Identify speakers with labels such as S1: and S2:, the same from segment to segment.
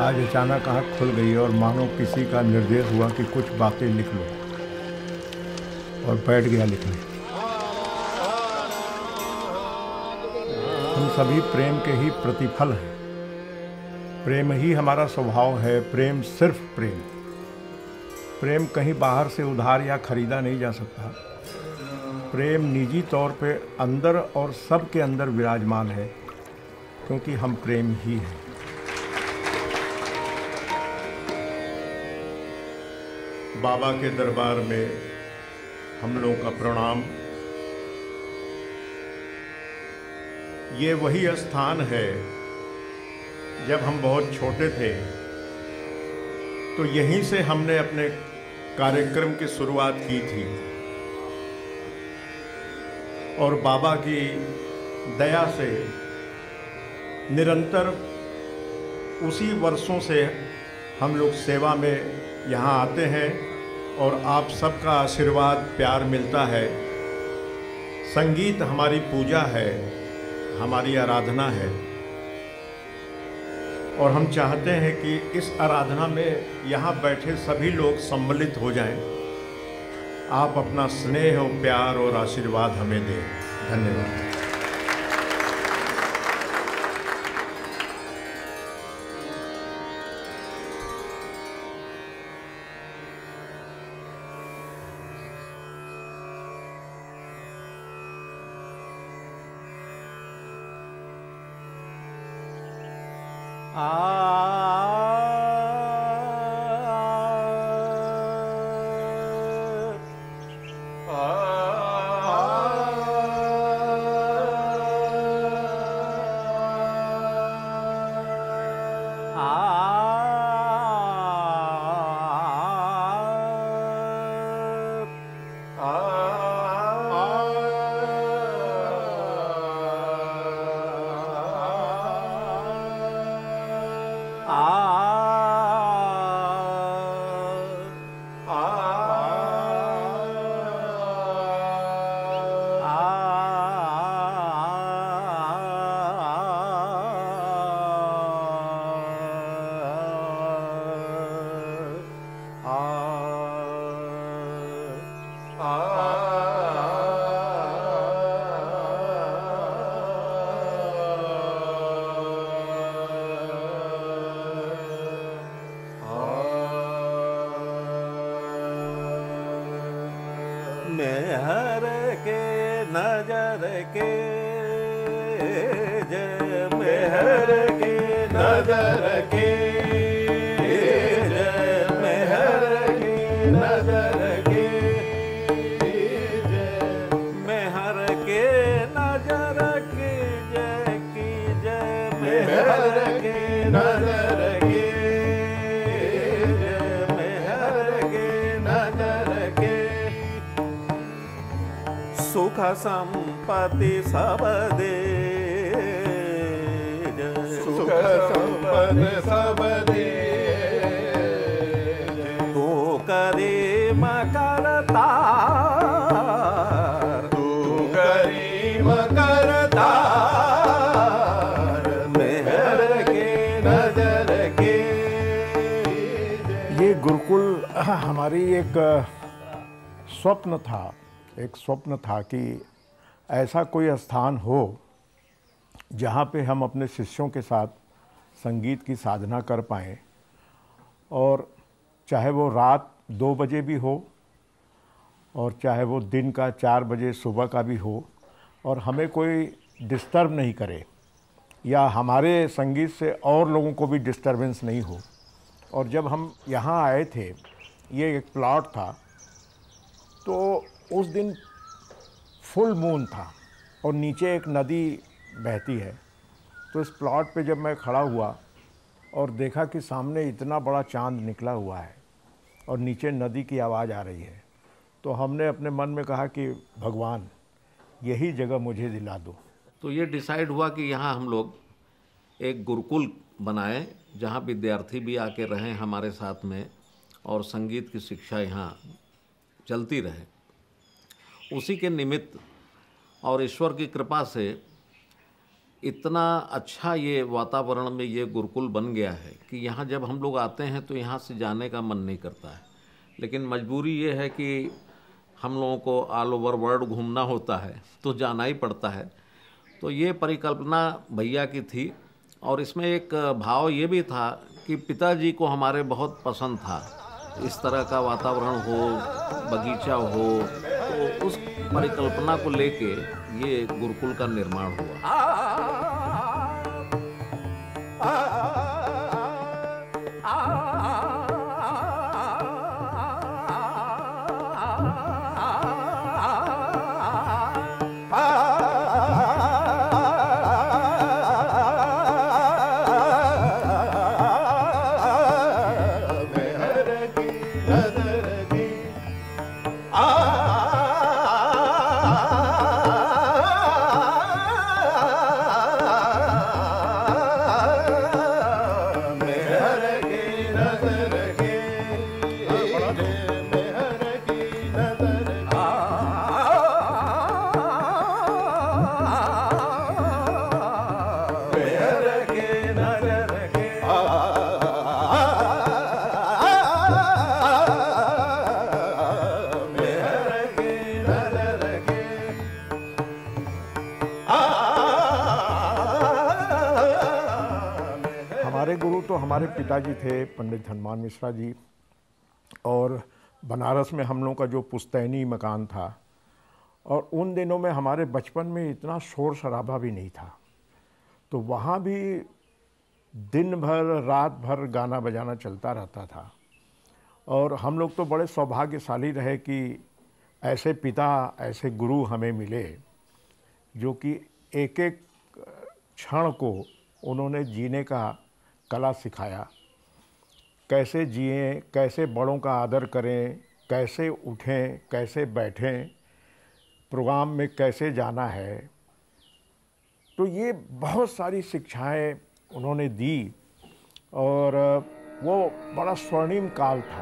S1: आज अचानक आँख खुल गई और मानो किसी का निर्देश हुआ कि कुछ बातें लिख लो, और बैठ गया लिखने। हम सभी प्रेम के ही प्रतिफल हैं। प्रेम ही हमारा स्वभाव है। प्रेम सिर्फ प्रेम। प्रेम कहीं बाहर से उधार या खरीदा नहीं जा सकता। प्रेम निजी तौर पे अंदर और सबके अंदर विराजमान है, क्योंकि हम प्रेम ही हैं। बाबा के दरबार में हम लोगों का प्रणाम। ये वही स्थान है, जब हम बहुत छोटे थे तो यहीं से हमने अपने कार्यक्रम की शुरुआत की थी, और बाबा की दया से निरंतर उसी वर्षों से हम लोग सेवा में यहाँ आते हैं, और आप सबका आशीर्वाद प्यार मिलता है। संगीत हमारी पूजा है, हमारी आराधना है, और हम चाहते हैं कि इस आराधना में यहाँ बैठे सभी लोग सम्मिलित हो जाएं। आप अपना स्नेह और प्यार और आशीर्वाद हमें दें। धन्यवाद।
S2: मेहर के नजर के जय, मेहर के नजर के जय, मेहर के नजर के जय, मेहर के नजर की जय, मेहर के नजर के जय, मेहर के नजर के सुख संपत्ति सब दे, सुख संपत्ति सब दे, तू करीम करता, तू करीम करता, मेहर के नजर के।
S1: ये गुरुकुल हमारी एक स्वप्न था कि ऐसा कोई स्थान हो जहाँ पे हम अपने शिष्यों के साथ संगीत की साधना कर पाएँ, और चाहे वो रात 2 बजे भी हो और चाहे वो दिन का 4 बजे सुबह का भी हो, और हमें कोई डिस्टर्ब नहीं करे या हमारे संगीत से और लोगों को भी डिस्टर्बेंस नहीं हो। और जब हम यहाँ आए थे, ये एक प्लॉट था, तो उस दिन फुल मून था और नीचे एक नदी बहती है। तो इस प्लॉट पे जब मैं खड़ा हुआ और देखा कि सामने इतना बड़ा चांद निकला हुआ है और नीचे नदी की आवाज़ आ रही है, तो हमने अपने मन में कहा कि भगवान यही जगह मुझे दिला दो।
S3: तो ये डिसाइड हुआ कि यहाँ हम लोग एक गुरुकुल बनाएं, जहाँ विद्यार्थी भी आके रहें हमारे साथ में, और संगीत की शिक्षा यहाँ चलती रहे। उसी के निमित्त और ईश्वर की कृपा से इतना अच्छा ये वातावरण में ये गुरुकुल बन गया है कि यहाँ जब हम लोग आते हैं तो यहाँ से जाने का मन नहीं करता है। लेकिन मजबूरी ये है कि हम लोगों को ऑल ओवर वर्ल्ड घूमना होता है तो जाना ही पड़ता है। तो ये परिकल्पना भैया की थी और इसमें एक भाव ये भी था कि पिताजी को हमारे बहुत पसंद था इस तरह का वातावरण हो, बगीचा हो, तो उस परिकल्पना को लेके ये गुरुकुल का निर्माण हुआ।
S1: हमारे गुरु तो हमारे पिताजी थे पंडित हनुमान मिश्रा जी। और बनारस में हम लोगों का जो पुश्तैनी मकान था, और उन दिनों में हमारे बचपन में इतना शोर शराबा भी नहीं था, तो वहाँ भी दिन भर रात भर गाना बजाना चलता रहता था। और हम लोग तो बड़े सौभाग्यशाली रहे कि ऐसे पिता, ऐसे गुरु हमें मिले जो कि एक एक क्षण को उन्होंने जीने का कला सिखाया। कैसे जिएं, कैसे बड़ों का आदर करें, कैसे उठें, कैसे बैठें, प्रोग्राम में कैसे जाना है। तो ये बहुत सारी शिक्षाएं उन्होंने दी और वो बड़ा स्वर्णिम काल था।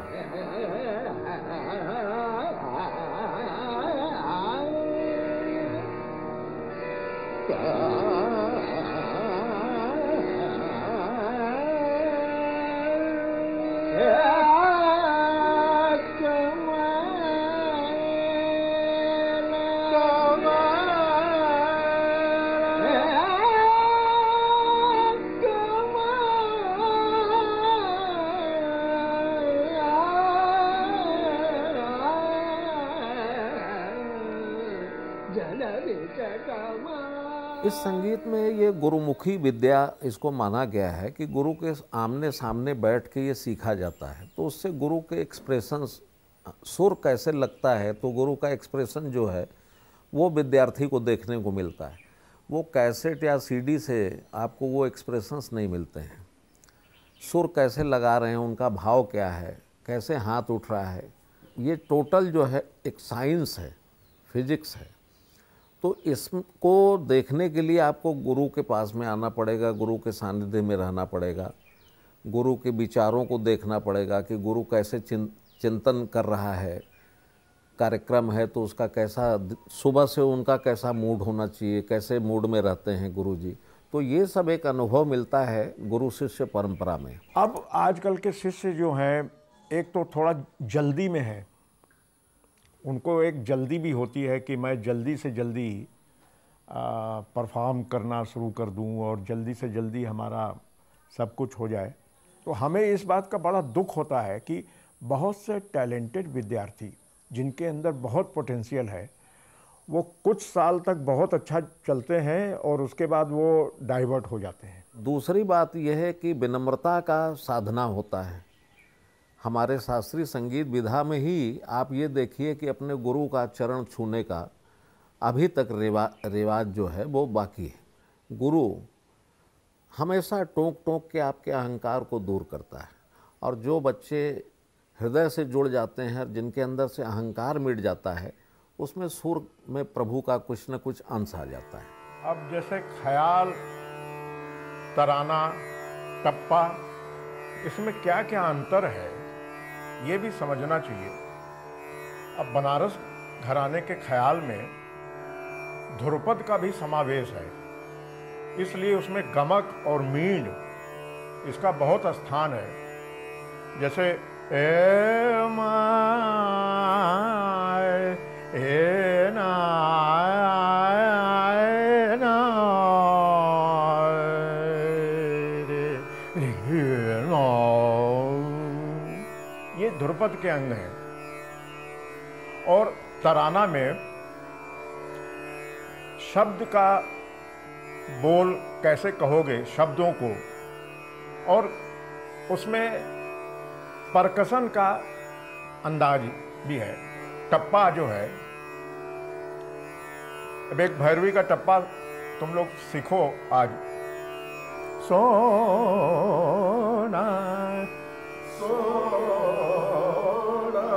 S3: इस संगीत में ये गुरुमुखी विद्या इसको माना गया है कि गुरु के आमने सामने बैठ के ये सीखा जाता है। तो उससे गुरु के एक्सप्रेशंस, सुर कैसे लगता है तो गुरु का एक्सप्रेशन जो है वो विद्यार्थी को देखने को मिलता है। वो कैसेट या सीडी से आपको वो एक्सप्रेशंस नहीं मिलते हैं। सुर कैसे लगा रहे हैं, उनका भाव क्या है, कैसे हाथ उठ रहा है, ये टोटल जो है एक साइंस है, फिजिक्स है। तो इसको देखने के लिए आपको गुरु के पास में आना पड़ेगा, गुरु के सानिध्य में रहना पड़ेगा, गुरु के विचारों को देखना पड़ेगा कि गुरु कैसे चिंतन कर रहा है। कार्यक्रम है तो उसका कैसा, सुबह से उनका कैसा मूड होना चाहिए, कैसे मूड में रहते हैं गुरु जी। तो ये सब एक अनुभव मिलता है गुरु शिष्य परंपरा में।
S1: अब आजकल के शिष्य जो हैं, एक तो थोड़ा जल्दी में है, उनको एक जल्दी भी होती है कि मैं जल्दी से जल्दी परफॉर्म करना शुरू कर दूं और जल्दी से जल्दी हमारा सब कुछ हो जाए। तो हमें इस बात का बड़ा दुख होता है कि बहुत से टैलेंटेड विद्यार्थी जिनके अंदर बहुत पोटेंशियल है, वो कुछ साल तक बहुत अच्छा चलते हैं और उसके बाद वो डाइवर्ट हो जाते हैं।
S3: दूसरी बात यह है कि विनम्रता का साधना होता है। हमारे शास्त्रीय संगीत विधा में ही आप ये देखिए कि अपने गुरु का चरण छूने का अभी तक रिवाज जो है वो बाकी है। गुरु हमेशा टोक टोक के आपके अहंकार को दूर करता है, और जो बच्चे हृदय से जुड़ जाते हैं, जिनके अंदर से अहंकार मिट जाता है, उसमें सुर में प्रभु का कुछ न कुछ अंश आ जाता है।
S1: अब जैसे ख्याल, तराना, टप्पा, इसमें क्या क्या अंतर है ये भी समझना चाहिए। अब बनारस घराने के ख्याल में ध्रुपद का भी समावेश है। इसलिए उसमें गमक और मींड इसका बहुत स्थान है। जैसे ए माय ए नाय ये ध्रुपद के अंग हैं। और तराना में शब्द का बोल कैसे कहोगे शब्दों को, और उसमें परकसन का अंदाज भी है। टप्पा जो है, अब एक भैरवी का टप्पा तुम लोग सीखो आज। सोना
S2: सोना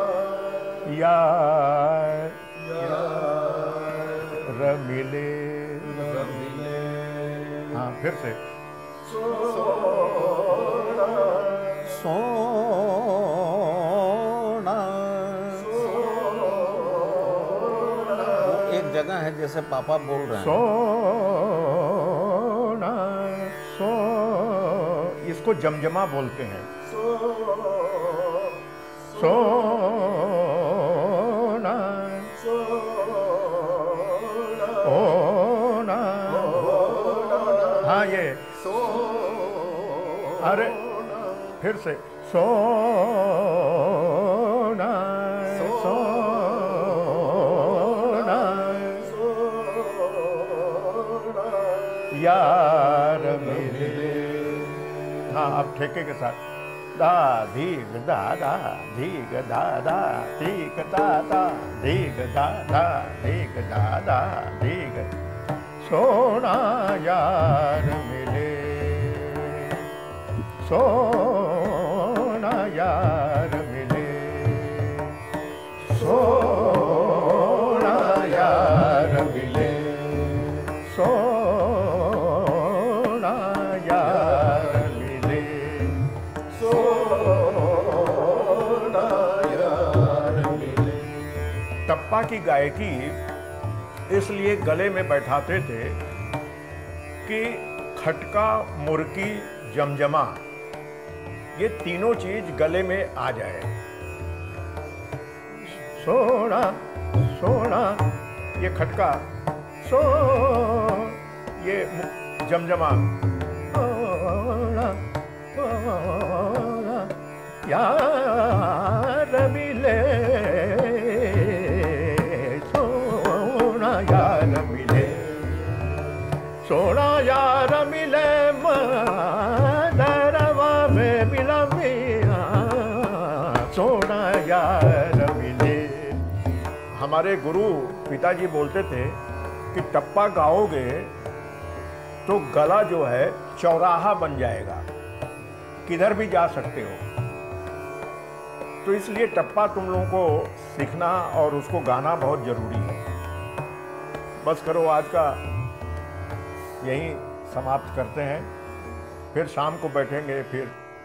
S1: यार मिले। हाँ, फिर से
S3: सोना। एक जगह है जैसे पापा बोल रहे हैं
S1: सोना सो, इसको जमजमा बोलते हैं। सोना सोना, हाँ ये अरे फिर से सोना सोना यार मिले। हाँ, अब ठेके के साथ दा धीग दा दा धीग दा दा धीग दा दा धीग दा दा धीग दा दा धीग। सोना यार मिले सोना यार मिले सोना यार मिले सोना यार मिले सोना यार मिले। टप्पा की गायकी इसलिए गले में बैठाते थे कि खटका, मुर्की, जमजमा ये तीनों चीज गले में आ जाए। सोना सोना ये खटका, सो ये जमजमा, सोना सोना यार मिले सोना यार मिले सोना यार मिले मदरवा में मिला मिया सोना यार मिले। हमारे गुरु पिताजी बोलते थे कि टप्पा गाओगे तो गला जो है चौराहा बन जाएगा, किधर भी जा सकते हो। तो इसलिए टप्पा तुम लोगों को सीखना और उसको गाना बहुत जरूरी है। बस करो, आज का यही समाप्त करते हैं, फिर शाम को बैठेंगे। फिर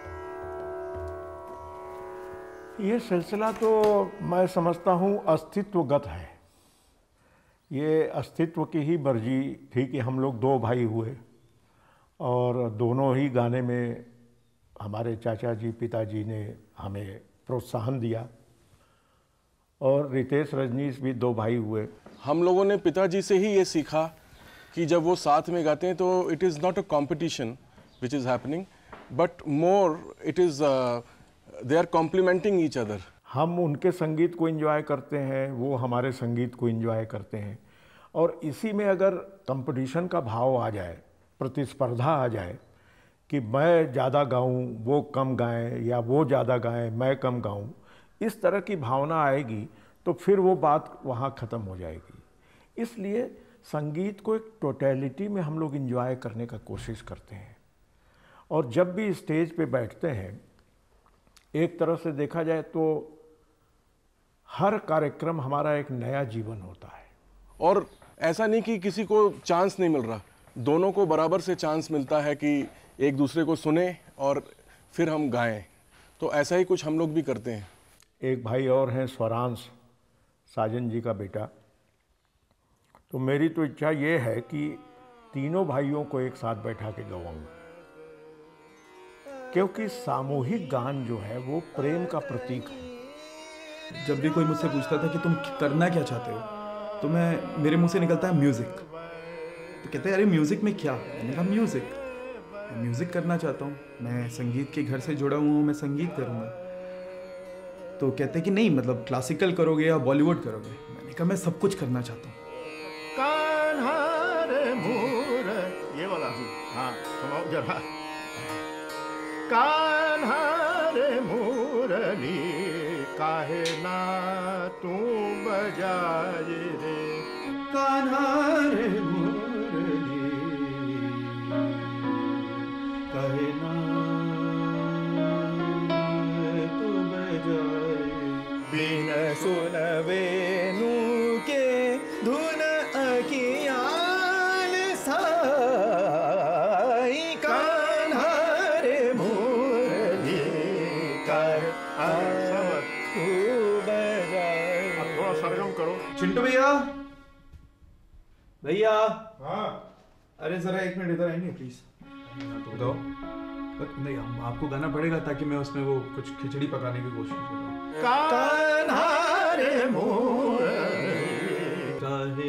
S1: ये सिलसिला तो मैं समझता हूँ अस्तित्वगत है। ये अस्तित्व की ही मर्जी थी कि हम लोग दो भाई हुए और दोनों ही गाने में हमारे चाचा जी पिताजी ने हमें प्रोत्साहन दिया। और रितेश रजनीश भी दो भाई हुए।
S4: हम लोगों ने पिताजी से ही ये सीखा कि जब वो साथ में गाते हैं तो it is not a competition which is happening but more it is they are complementing each other.
S1: हम उनके संगीत को एंजॉय करते हैं, वो हमारे संगीत को एंजॉय करते हैं। और इसी में अगर कंपटीशन का भाव आ जाए, प्रतिस्पर्धा आ जाए कि मैं ज़्यादा गाऊं, वो कम गाएं, या वो ज़्यादा गाएं, मैं कम गाऊं, इस तरह की भावना आएगी तो फिर वो बात वहाँ ख़त्म हो जाएगी। इसलिए संगीत को एक टोटलिटी में हम लोग एंजॉय करने का कोशिश करते हैं। और जब भी स्टेज पे बैठते हैं, एक तरह से देखा जाए तो हर कार्यक्रम हमारा एक नया जीवन होता है।
S4: और ऐसा नहीं कि किसी को चांस नहीं मिल रहा, दोनों को बराबर से चांस मिलता है कि एक दूसरे को सुने और फिर हम गाएं। तो ऐसा ही कुछ हम लोग भी करते हैं।
S1: एक भाई और हैं स्वरांश, साजन जी का बेटा। तो मेरी तो इच्छा ये है कि तीनों भाइयों को एक साथ बैठा के गवाऊंगा, क्योंकि सामूहिक गान जो है वो प्रेम का प्रतीक है।
S5: जब भी कोई मुझसे पूछता था कि तुम करना क्या चाहते हो, तो मेरे मुंह से निकलता है म्यूज़िक। तो कहते हैं अरे म्यूज़िक में क्या? मैंने कहा म्यूज़िक करना चाहता हूँ, मैं संगीत के घर से जुड़ा हुआ हूँ, मैं संगीत करूँगा। तो कहते हैं कि नहीं मतलब क्लासिकल करोगे या बॉलीवुड करोगे? मैंने कहा मैं सब कुछ करना चाहता हूँ।
S1: कान्हा रे मोर, ये वाला जी, हाँ सुनाओ जरा। कान्हा रे मुरली काहे ना तू बजाए रे,
S5: कान्हा रे मुरली काहे ना तू बजाए,
S2: बिन सुन वेणु के धुन अखियाल साई, कान्हा रे मुरली कर तू बजाए।
S1: अब थोड़ा सरगम करो।
S5: चिंटू भैया, हाँ, अरे जरा 1 मिनट इधर आएंगे प्लीज। बताओ। नहीं, आपको गाना पड़ेगा ताकि मैं उसमें वो कुछ खिचड़ी पकाने की कोशिश कर रहा हूँ।
S1: कान्हा रे मुरली
S5: काहे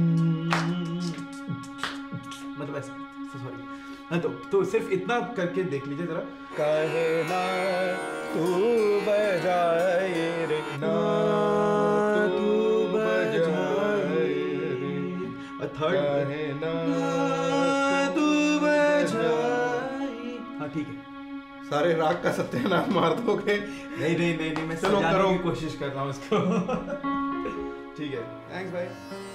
S5: मतलब ऐसे, सॉरी। हाँ, तो सिर्फ इतना करके देख लीजिए जरा।
S2: कहे ना तू बजाए रे, ना तू बजाए रे,
S5: थर्ड
S2: कहे ना
S5: तू बजाए। हाँ ठीक है।
S2: सारे राग का सत्यानाश मार दोगे।
S5: नहीं, मैं
S2: चलो
S5: सजाने
S2: करो।
S5: की कोशिश कर रहा हूँ इसको। ठीक है, थैंक्स भाई।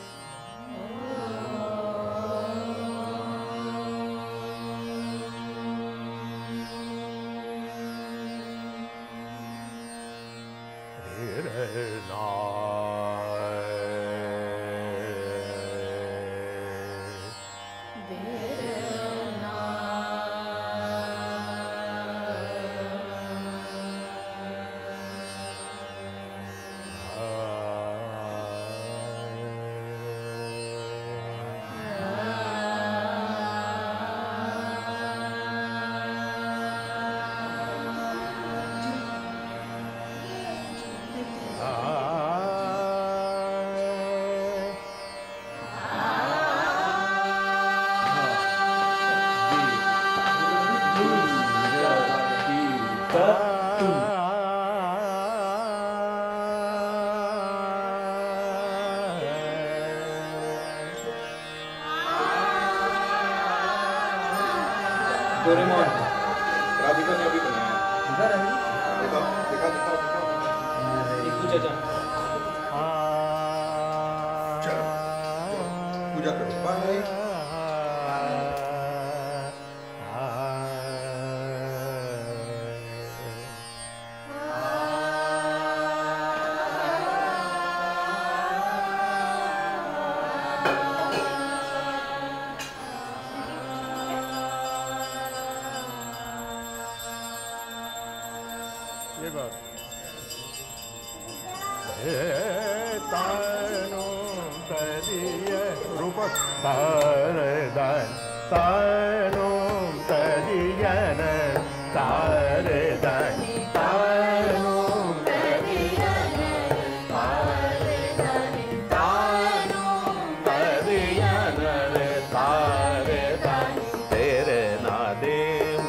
S2: डोरेमोन राधिका ने अभी बनाया। दिखा। चलो पूजा करो। बाय।
S1: ये बात तानो तदिय रूप तारदान तानो तदियन तारदान तानो तदियन तारदान तानो तदियन तारदान तेरे नादेम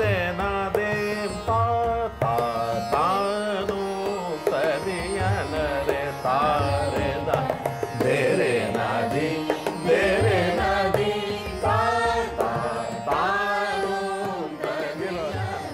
S1: ता तानो तदियन रे तारदान तेरे नादी ता तानो तदियन।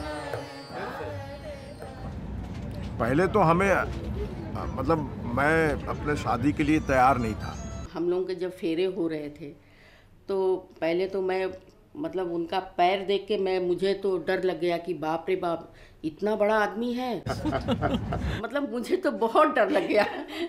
S1: पहले तो हमें मतलब मैं अपने शादी के लिए तैयार नहीं था।
S6: हम लोगों के जब फेरे हो रहे थे तो पहले तो मैं मतलब उनका पैर देख के मुझे तो डर लग गया कि बाप रे बाप इतना बड़ा आदमी है। मतलब मुझे तो बहुत डर लग गया।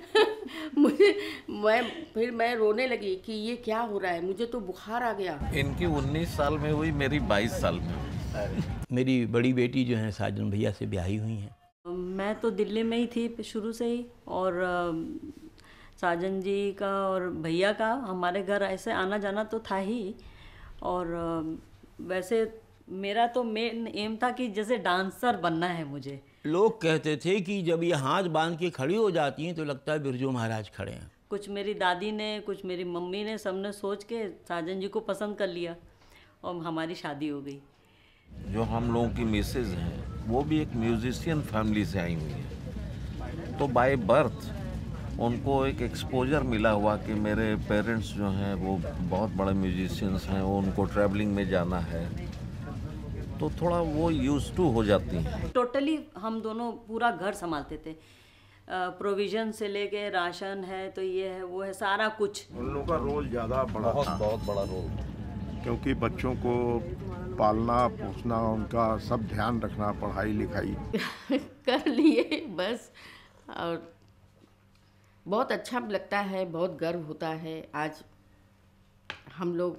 S6: फिर मैं रोने लगी कि ये क्या हो रहा है, मुझे तो बुखार आ गया।
S3: इनकी 19 साल में हुई, मेरी 22 साल में हुई।
S7: मेरी बड़ी बेटी जो है साजन भैया से ब्याही हुई हैं।
S8: मैं तो दिल्ली में ही थी शुरू से ही, और साजन जी का और भैया का हमारे घर ऐसे आना जाना तो था ही, और वैसे मेरा तो मेन एम था कि जैसे डांसर बनना है मुझे।
S7: लोग कहते थे कि जब ये हाथ बांध के खड़ी हो जाती हैं तो लगता है बिरजू महाराज खड़े हैं।
S8: कुछ मेरी दादी ने, कुछ मेरी मम्मी ने, सबने सोच के साजन जी को पसंद कर लिया और हमारी शादी हो गई।
S3: जो हम लोगों की मिसेज हैं वो भी एक म्यूजिशियन फैमिली से आई हुई हैं, तो बाय बर्थ उनको एक एक्सपोजर मिला हुआ कि मेरे पेरेंट्स जो हैं वो बहुत बड़े म्यूजिशियंस हैं, वो उनको ट्रैवलिंग में जाना है, तो थोड़ा वो यूज टू हो जाती हैं।
S8: टोटली हम दोनों पूरा घर संभालते थे, प्रोविजन से लेके राशन है तो ये है वो है सारा कुछ।
S1: उन लोगों का रोल ज़्यादा बड़ा था,
S3: बहुत बड़ा रोल,
S1: क्योंकि बच्चों को पालना पोसना, उनका सब ध्यान रखना, पढ़ाई लिखाई
S6: कर लिए बस। और बहुत अच्छा लगता है, बहुत गर्व होता है। आज हम लोग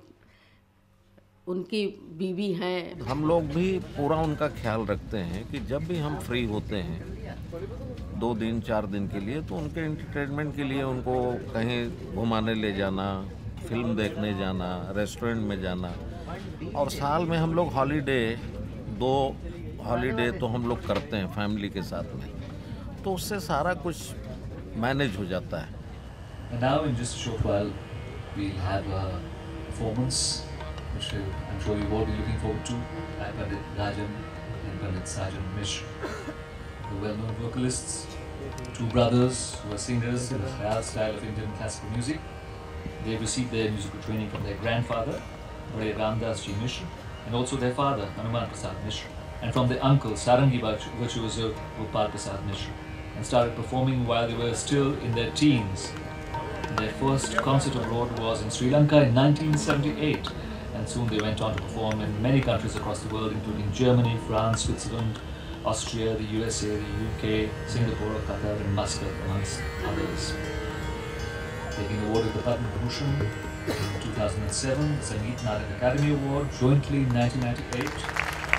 S6: उनकी बीवी हैं।
S3: हम लोग भी पूरा उनका ख्याल रखते हैं कि जब भी हम फ्री होते हैं 2 दिन 4 दिन के लिए, तो उनके एंटरटेनमेंट के लिए उनको कहीं घुमाने ले जाना, फिल्म देखने जाना, रेस्टोरेंट में जाना। और साल में हम लोग दो हॉलीडे तो हम लोग करते हैं फैमिली के साथ में, तो उससे सारा कुछ मैनेज हो जाता है।
S9: And now in just a short while we'll have a performance which I'm sure you've all been looking forward to by Pandit Rajan and Pandit Sajan Mishra, the well-known vocalists, 2 brothers who are singers in the Khayal style of Indian classical music. They've received their musical training from their grandfather, Bade Ramdas Ji Mishra, and also their father, Hanuman Prasad Mishra, and from their uncle, Sarangi virtuoso Gopal Prasad Mishra, and started performing while they were still in their teens. Their first concert abroad was in Sri Lanka in 1978, and soon they went on to perform in many countries across the world, including Germany, France, Switzerland, Austria, the USA, the UK, Singapore, Qatar, and Muscat, amongst others. They've been awarded the Padma Bhushan in 2007, the Sangeet Natak Academy Award jointly in 1998.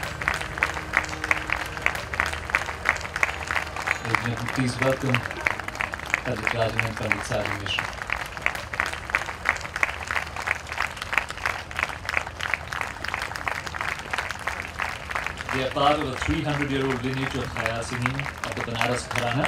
S9: Please welcome Pandit Rajan and Pandit Sajan Mishra. They are part of a 300-year-old lineage of Khayal singing of the Banaras Gharana.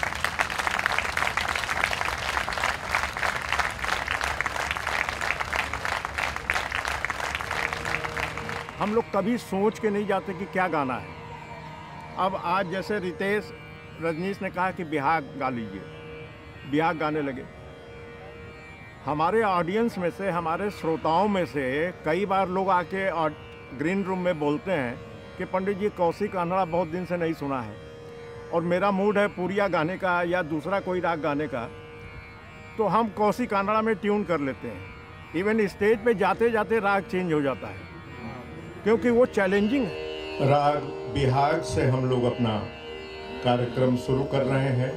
S1: हम लोग कभी सोच के नहीं जाते कि क्या गाना है। अब आज जैसे रितेश रजनीश ने कहा कि बिहाग गा लीजिए, बिहाग गाने लगे। हमारे ऑडियंस में से, हमारे श्रोताओं में से कई बार लोग आके ग्रीन रूम में बोलते हैं कि पंडित जी कौशिक कान्हड़ा बहुत दिन से नहीं सुना है और मेरा मूड है पूरिया गाने का या दूसरा कोई राग गाने का, तो हम कौशिक कान्हड़ा में ट्यून कर लेते हैं। इवन स्टेज पे जाते जाते राग चेंज हो जाता है, क्योंकि वो चैलेंजिंग है। राग बिहाग से हम लोग अपना कार्यक्रम शुरू कर रहे हैं।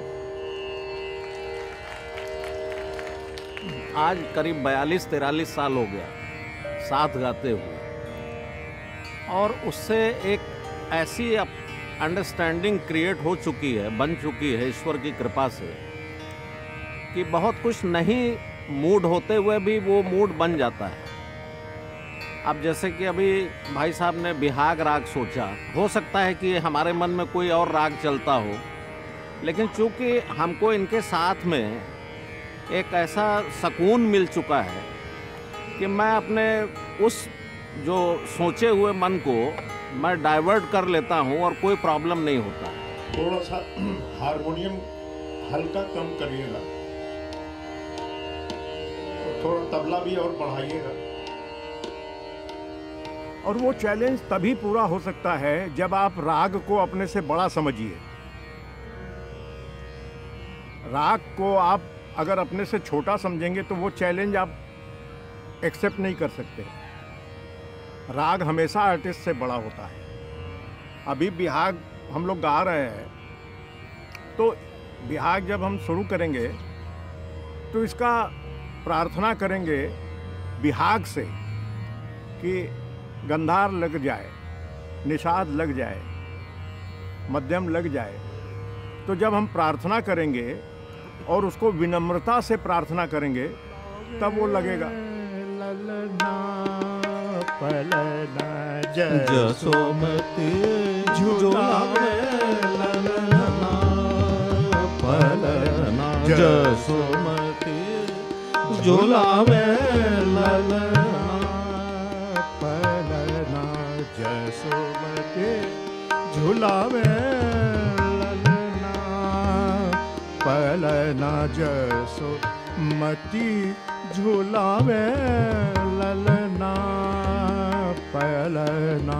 S3: आज करीब 42-43 साल हो गया साथ गाते हुए, और उससे एक ऐसी अंडरस्टैंडिंग क्रिएट हो चुकी है, बन चुकी है ईश्वर की कृपा से, कि बहुत कुछ नहीं मूड होते हुए भी वो मूड बन जाता है। अब जैसे कि अभी भाई साहब ने बिहाग राग सोचा, हो सकता है कि हमारे मन में कोई और राग चलता हो, लेकिन चूंकि हमको इनके साथ में एक ऐसा सुकून मिल चुका है कि मैं अपने उस जो सोचे हुए मन को मैं डाइवर्ट कर लेता हूँ और कोई प्रॉब्लम नहीं होता।
S1: थोड़ा सा हारमोनियम हल्का कम करिएगा, थोड़ा तबला भी और बढ़ाइएगा। और वो चैलेंज तभी पूरा हो सकता है जब आप राग को अपने से बड़ा समझिए। राग को आप अगर अपने से छोटा समझेंगे तो वो चैलेंज आप एक्सेप्ट नहीं कर सकते। राग हमेशा आर्टिस्ट से बड़ा होता है। अभी बिहाग हम लोग गा रहे हैं, तो बिहाग जब हम शुरू करेंगे तो इसका प्रार्थना करेंगे बिहाग से कि गंधार लग जाए, निषाद लग जाए, मध्यम लग जाए। तो जब हम प्रार्थना करेंगे और उसको विनम्रता से प्रार्थना करेंगे तब वो लगेगा। पलना
S2: जसोमती झुलावे ललना पलना जसोमती झुलावे ललना
S1: पलना जसोमती झुलावे ललना पलना जसोमती झुलावे ललना पलना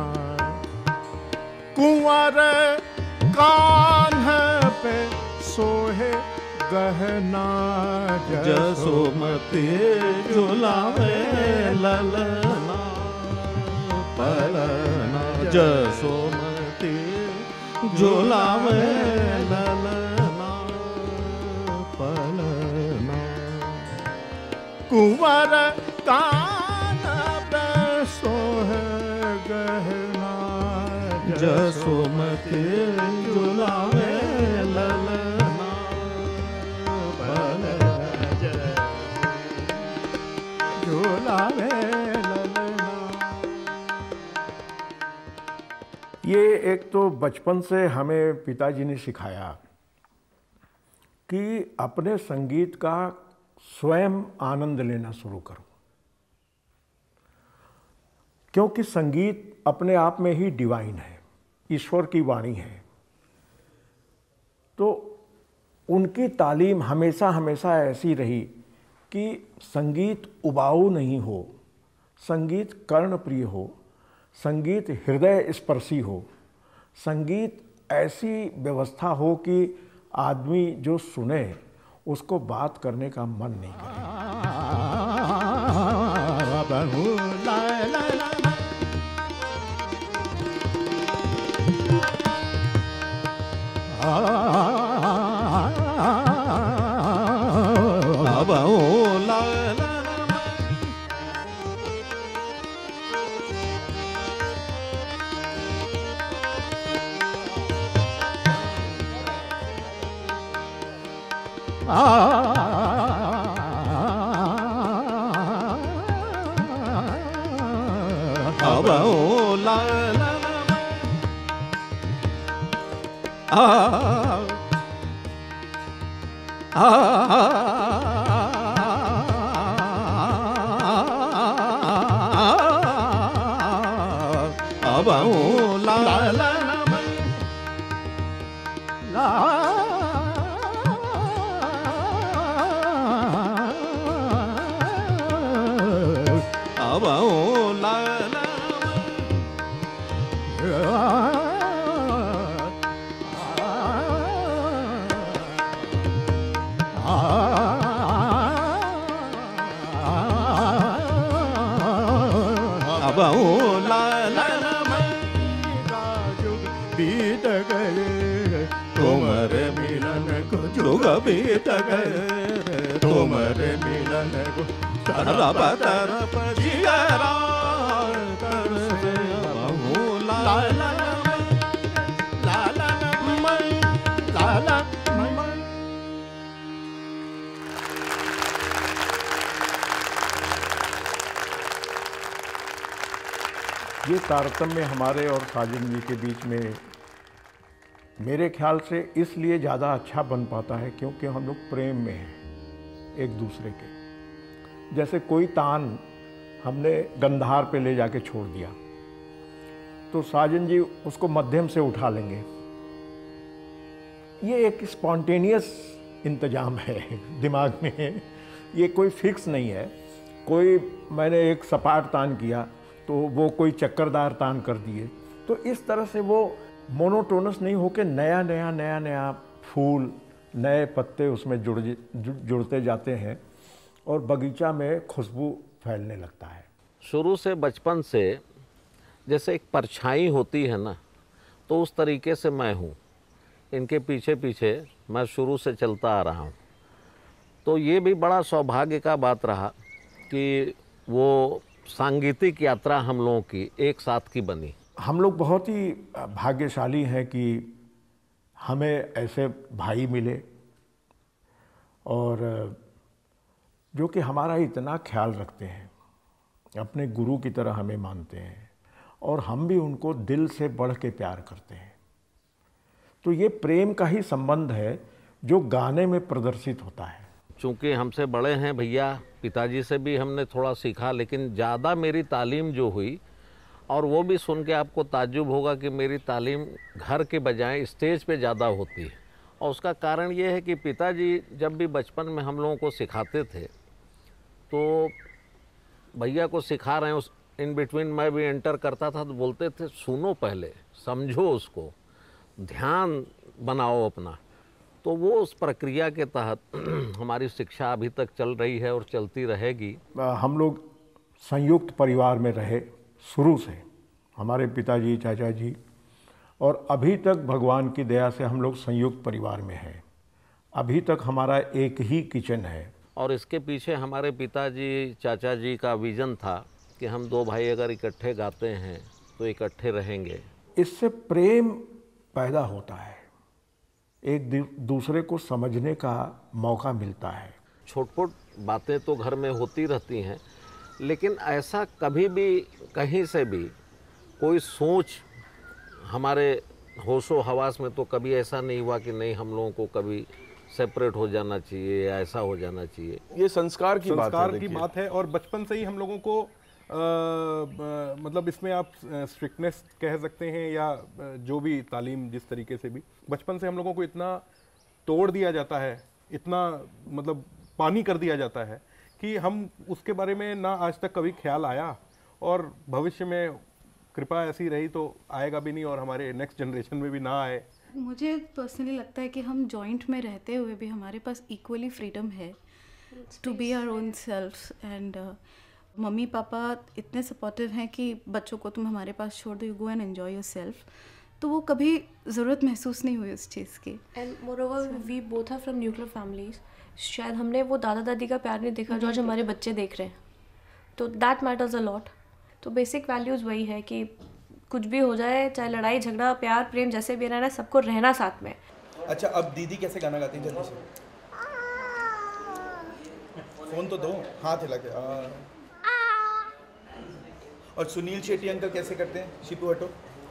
S1: कुंवर कान्ह पे सोहे गहना
S2: जसोमती झुलावे ललना पलना जसोमती झुलावे ललना पलना
S1: कुंवर कान्ह पे सोहे गहना
S2: जसोमती झुलावे ललना
S1: झुलावे ललना। ये एक तो बचपन से हमें पिताजी ने सिखाया कि अपने संगीत का स्वयं आनंद लेना शुरू करो, क्योंकि संगीत अपने आप में ही डिवाइन है, ईश्वर की वाणी है। तो उनकी तालीम हमेशा हमेशा ऐसी रही कि संगीत उबाऊ नहीं हो, संगीत कर्णप्रिय हो, संगीत हृदय स्पर्शी हो, संगीत ऐसी व्यवस्था हो कि आदमी जो सुने उसको बात करने का मन नहीं करे। बीत गए तुम्हारे मिलन को जुग बीत गए तुम्हारे मिलन को तरप तरप जिया कर से बहु लाला लाला लाला ये तारतम्य हमारे और साजन जी के बीच में मेरे ख्याल से इसलिए ज़्यादा अच्छा बन पाता है क्योंकि हम लोग प्रेम में हैं एक दूसरे के। जैसे कोई तान हमने गंधार पे ले जाके छोड़ दिया तो साजन जी उसको मध्यम से उठा लेंगे। ये एक स्पॉन्टेनियस इंतजाम है दिमाग में, ये कोई फिक्स नहीं है। कोई मैंने एक सपाट तान किया तो वो कोई चक्करदार तान कर दिए, तो इस तरह से वो मोनोटोनस नहीं होकर नया नया नया नया फूल नए पत्ते उसमें जुड़ते जाते हैं और बगीचा में खुशबू फैलने लगता है।
S3: शुरू से बचपन से जैसे एक परछाई होती है ना, तो उस तरीके से मैं हूँ, इनके पीछे पीछे मैं शुरू से चलता आ रहा हूँ। तो ये भी बड़ा सौभाग्य का बात रहा कि वो सांगीतिक यात्रा हम लोगों की एक साथ की बनी।
S1: हम लोग बहुत ही भाग्यशाली हैं कि हमें ऐसे भाई मिले और जो कि हमारा इतना ख्याल रखते हैं, अपने गुरु की तरह हमें मानते हैं और हम भी उनको दिल से बढ़ के प्यार करते हैं। तो ये प्रेम का ही संबंध है जो गाने में प्रदर्शित होता है।
S3: चूँकि हमसे बड़े हैं भैया, पिताजी से भी हमने थोड़ा सीखा, लेकिन ज़्यादा मेरी तालीम जो हुई, और वो भी सुन के आपको ताज्जुब होगा कि मेरी तालीम घर के बजाय स्टेज पे ज़्यादा होती है। और उसका कारण ये है कि पिताजी जब भी बचपन में हम लोगों को सिखाते थे तो भैया को सिखा रहे हैं, उस इन बिटवीन मैं भी एंटर करता था तो बोलते थे सुनो पहले, समझो उसको, ध्यान बनाओ अपना। तो वो उस प्रक्रिया के तहत हमारी शिक्षा अभी तक चल रही है और चलती रहेगी।
S1: हम लोग संयुक्त परिवार में रहे शुरू से, हमारे पिताजी, चाचा जी, और अभी तक भगवान की दया से हम लोग संयुक्त परिवार में हैं। अभी तक हमारा एक ही किचन है।
S3: और इसके पीछे हमारे पिताजी, चाचा जी का विज़न था कि हम दो भाई अगर इकट्ठे गाते हैं तो इकट्ठे रहेंगे।
S1: इससे प्रेम पैदा होता है, एक दूसरे को समझने का मौका मिलता है।
S3: छोट-छोट बातें तो घर में होती रहती हैं, लेकिन ऐसा कभी भी कहीं से भी कोई सोच हमारे होशो हवास में तो कभी ऐसा नहीं हुआ कि नहीं हम लोगों को कभी सेपरेट हो जाना चाहिए या ऐसा हो जाना चाहिए।
S4: ये संस्कार की
S10: बात है और बचपन से ही हम लोगों को मतलब इसमें आप स्ट्रिक्टनेस कह सकते हैं या जो भी तालीम जिस तरीके से भी बचपन से हम लोगों को इतना तोड़ दिया जाता है, इतना मतलब पानी कर दिया जाता है कि हम उसके बारे में ना आज तक कभी ख्याल आया, और भविष्य में कृपा ऐसी रही तो आएगा भी नहीं और हमारे नेक्स्ट जनरेशन में भी ना आए।
S11: मुझे पर्सनली लगता है कि हम जॉइंट में रहते हुए भी हमारे पास इक्वली फ्रीडम है to be our own self. And mummy papa इतने सपोर्टिव हैं कि बच्चों को तुम हमारे पास छोड़ दो, you go and enjoy yourself. तो वो कभी ज़रूरत महसूस नहीं हुई उस चीज़ की।
S12: And moreover we both are from nuclear families. शायद हमने वो दादा दादी का प्यार नहीं देखा जो आज हमारे बच्चे देख रहे हैं, तो दैट मैटर्स अ लॉट। तो बेसिक वैल्यूज़ वही है कि कुछ भी हो जाए, चाहे लड़ाई झगड़ा प्यार प्रेम जैसे भी रहना है, सबको रहना साथ में।
S5: अच्छा, अब दीदी कैसे गाना गाती हैं जल्दी से? फोन तो दो, हाथ हिला के। और सुनील शेट्टी अंकल कैसे करते हैं? शिपू हटो।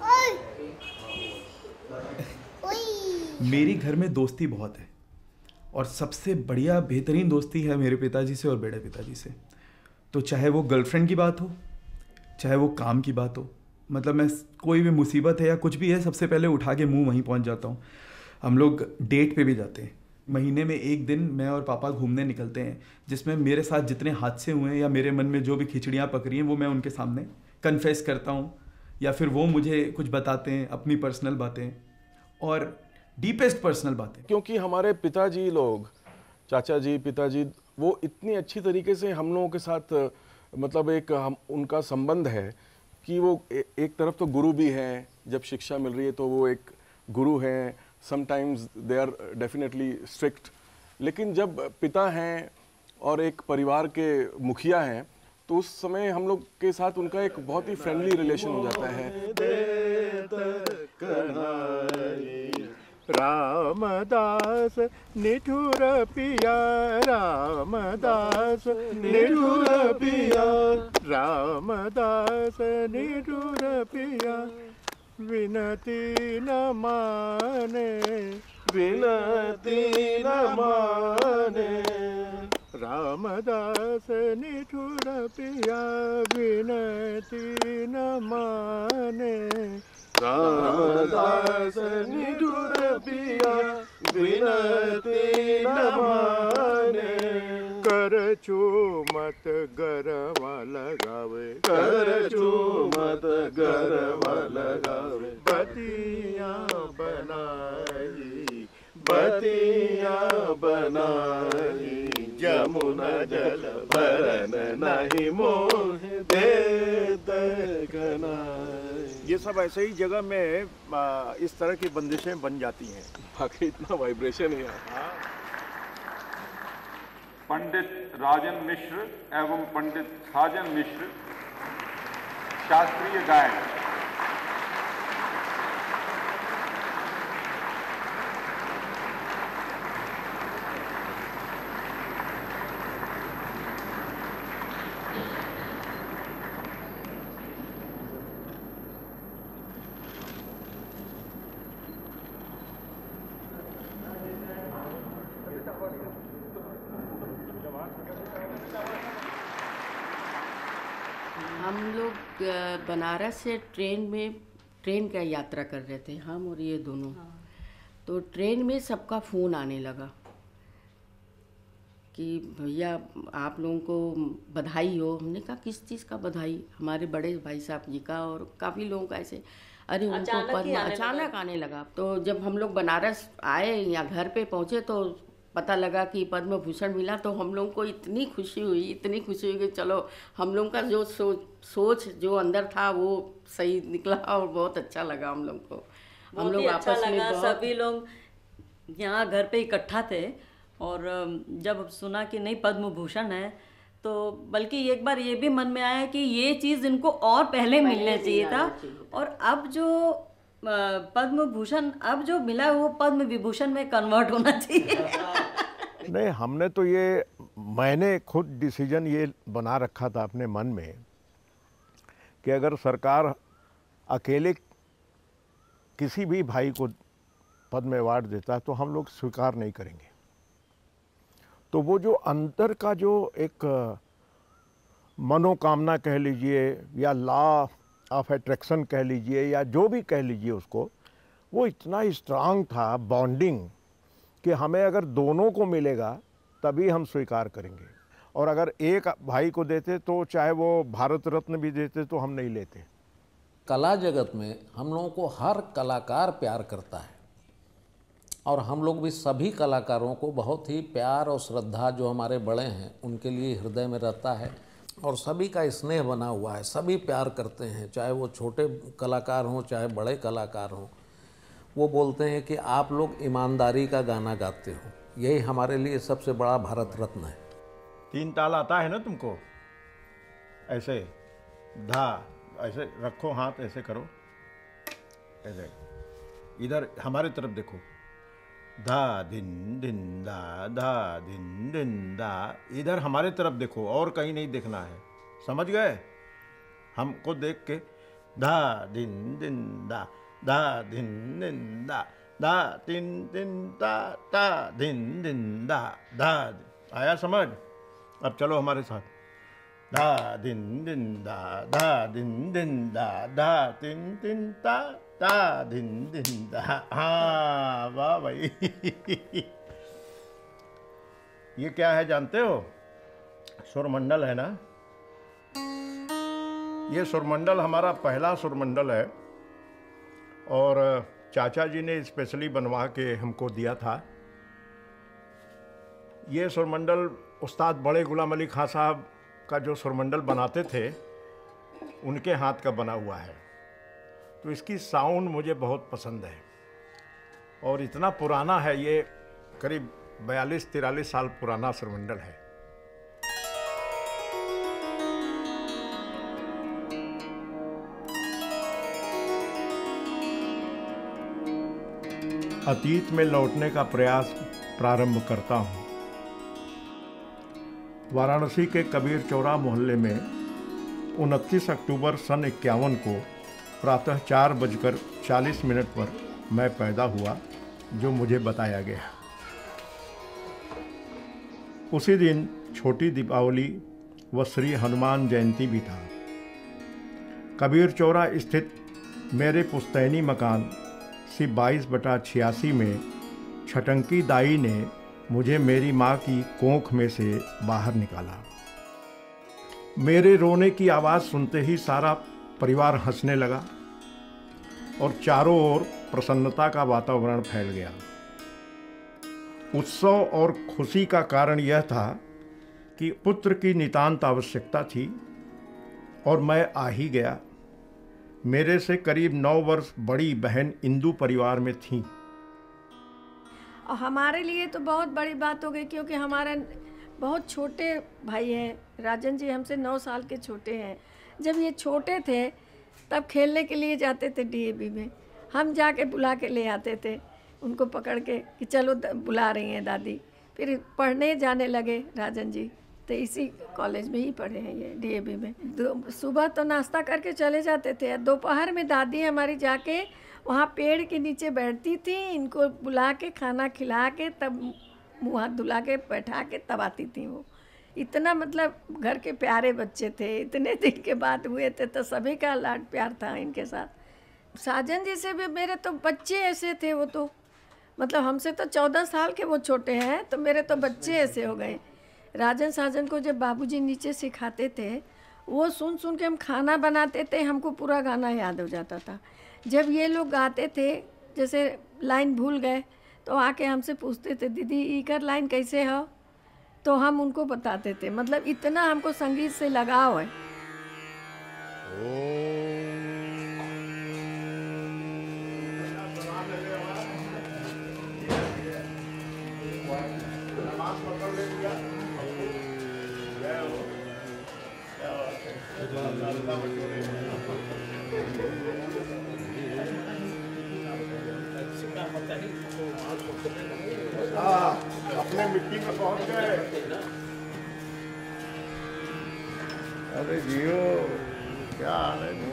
S5: मेरी घर में दोस्ती बहुत है और सबसे बढ़िया बेहतरीन दोस्ती है मेरे पिताजी से और बड़े पिताजी से। तो चाहे वो गर्लफ्रेंड की बात हो, चाहे वो काम की बात हो, मतलब मैं कोई भी मुसीबत है या कुछ भी है, सबसे पहले उठा के मुंह वहीं पहुंच जाता हूँ। हम लोग डेट पे भी जाते हैं, महीने में एक दिन मैं और पापा घूमने निकलते हैं, जिसमें मेरे साथ जितने हादसे हुए हैं या मेरे मन में जो भी खिचड़ियाँ पकड़ी हैं वो मैं उनके सामने कन्फेस करता हूँ, या फिर वो मुझे कुछ बताते हैं अपनी पर्सनल बातें और डीपेस्ट पर्सनल बातें।
S4: क्योंकि हमारे पिताजी लोग, चाचा जी, पिताजी, वो इतनी अच्छी तरीके से हम लोगों के साथ मतलब एक हम उनका संबंध है कि वो एक तरफ तो गुरु भी हैं, जब शिक्षा मिल रही है तो वो एक गुरु हैं, sometimes they are definitely strict, लेकिन जब पिता हैं और एक परिवार के मुखिया हैं तो उस समय हम लोग के साथ उनका एक बहुत ही फ्रेंडली रिलेशन हो जाता है।
S1: रामदास निठुर पिया, रामदास निठुर पिया, रामदास निठुर पिया, विनती न माने, विनती न माने, रामदास निठुर पिया, विनती न माने, रामदास निठुर पिया, विनती न माने, कर चूमत गरवा लगावे, कर चूमत गरवा लगावे, बतिया बनाई, बतिया बनाई, जमुना जल भरन नहीं मोह देत कनाई। ये सब ऐसे ही जगह में इस तरह की बंदिशें बन जाती हैं।
S4: बाकी इतना वाइब्रेशन है।
S13: पंडित राजन मिश्र एवं पंडित साजन मिश्र शास्त्रीय गायन।
S6: हम लोग बनारस से ट्रेन का यात्रा कर रहे थे, हम और ये दोनों। तो ट्रेन में सबका फ़ोन आने लगा कि भैया आप लोगों को बधाई हो। हमने कहा किस चीज़ का बधाई? हमारे बड़े भाई साहब जी का और काफ़ी लोगों का ऐसे। अरे उनको पद्म अचानक आने लगा। तो जब हम लोग बनारस आए या घर पे पहुँचे तो पता लगा कि पद्म भूषण मिला। तो हम लोगों को इतनी खुशी हुई कि चलो हम लोगों का जो सोच जो अंदर था वो सही निकला और बहुत अच्छा लगा हम लोग को। हम लोग
S8: अच्छा
S6: आपस में
S8: लगा, सभी लोग यहाँ घर पे इकट्ठा थे और जब सुना कि नहीं पद्म भूषण है तो बल्कि एक बार ये भी मन में आया कि ये चीज़ इनको और पहले मिलना चाहिए था। और अब जो पद्म भूषण अब जो मिला वो पद्म विभूषण में कन्वर्ट होना चाहिए।
S1: नहीं, हमने तो ये मैंने खुद डिसीजन ये बना रखा था अपने मन में कि अगर सरकार अकेले किसी भी भाई को पद्म अवार्ड देता है तो हम लोग स्वीकार नहीं करेंगे। तो वो जो अंतर का जो एक मनोकामना कह लीजिए या लॉ ऑफ अट्रैक्शन कह लीजिए या जो भी कह लीजिए उसको, वो इतना स्ट्रांग था बॉन्डिंग कि हमें अगर दोनों को मिलेगा तभी हम स्वीकार करेंगे। और अगर एक भाई को देते तो चाहे वो भारत रत्न भी देते तो हम नहीं लेते।
S3: कला जगत में हम लोगों को हर कलाकार प्यार करता है और हम लोग भी सभी कलाकारों को बहुत ही प्यार और श्रद्धा जो हमारे बड़े हैं उनके लिए हृदय में रहता है और सभी का स्नेह बना हुआ है। सभी प्यार करते हैं, चाहे वो छोटे कलाकार हों चाहे बड़े कलाकार हों। वो बोलते हैं कि आप लोग ईमानदारी का गाना गाते हो, यही हमारे लिए सबसे बड़ा भारत रत्न है।
S1: 3 ताल आता है ना तुमको? ऐसे धा, ऐसे रखो हाथ, ऐसे करो, ऐसे इधर हमारे तरफ देखो, धा दिन दिन धा दिन दिन धा। इधर हमारे तरफ देखो और कहीं नहीं देखना है, समझ गए? हमको देख के धा दिन दिन धा दिन दिन धा दिन दिन धा दिन दिन धा। आया समझ? अब चलो हमारे साथ, धा दिन दिन धा दिन दिन धा दिन दिन धा दिन दिन धा। हाँ वाह भाई। ये क्या है जानते हो? सुरमंडल है ना। ये सुरमंडल हमारा पहला सुरमंडल है और चाचा जी ने स्पेशली बनवा के हमको दिया था। ये सुरमंडल उस्ताद बड़े गुलाम अली खां साहब का जो सुरमंडल बनाते थे उनके हाथ का बना हुआ है। तो इसकी साउंड मुझे बहुत पसंद है और इतना पुराना है, ये करीब 42-43 साल पुराना सुरमंडल है। अतीत में लौटने का प्रयास प्रारंभ करता हूँ। वाराणसी के कबीर चौरा मोहल्ले में 29 अक्टूबर सन 51 को प्रातः 4:40 पर मैं पैदा हुआ, जो मुझे बताया गया। उसी दिन छोटी दीपावली व श्री हनुमान जयंती भी था। कबीर चौरा स्थित मेरे पुश्तैनी मकान सी 22/86 में छटंकी दाई ने मुझे मेरी माँ की कोख में से बाहर निकाला। मेरे रोने की आवाज़ सुनते ही सारा परिवार हंसने लगा और चारों ओर प्रसन्नता का वातावरण फैल गया। उत्सव और खुशी का कारण यह था कि पुत्र की नितांत आवश्यकता थी और मैं आ ही गया। मेरे से करीब 9 वर्ष बड़ी बहन इंदु परिवार में थी।
S14: और हमारे लिए तो बहुत बड़ी बात हो गई क्योंकि हमारा बहुत छोटे भाई हैं, राजन जी हमसे 9 साल के छोटे हैं। जब ये छोटे थे तब खेलने के लिए जाते थे डीएवी में, हम जाके बुला के ले आते थे उनको पकड़ के कि चलो बुला रही हैं दादी। फिर पढ़ने जाने लगे राजन जी, तो इसी कॉलेज में ही पढ़े हैं ये डीएवी में। सुबह तो नाश्ता करके चले जाते थे, दोपहर में दादी हमारी जाके वहाँ पेड़ के नीचे बैठती थी, इनको बुला के खाना खिला के तब मुँह हाथ धुला के बैठा के तब आती थी वो। इतना मतलब घर के प्यारे बच्चे थे, इतने दिन के बाद हुए थे तो सभी का लाड प्यार था इनके साथ। साजन जी से भी मेरे तो बच्चे ऐसे थे, वो तो मतलब हमसे तो 14 साल के वो छोटे हैं, तो मेरे तो बच्चे ऐसे हो गए। राजन साजन को जब बाबूजी नीचे सिखाते थे, वो सुन सुन के हम खाना बनाते थे, हमको पूरा गाना याद हो जाता था। जब ये लोग गाते थे, जैसे लाइन भूल गए तो आके हमसे पूछते थे, दीदी इकर लाइन कैसे हो, तो हम उनको बताते थे। मतलब इतना हमको संगीत से लगाव है।
S1: अपने मिट्टी में पहुंच गए। अरे जियो, क्या हाल है?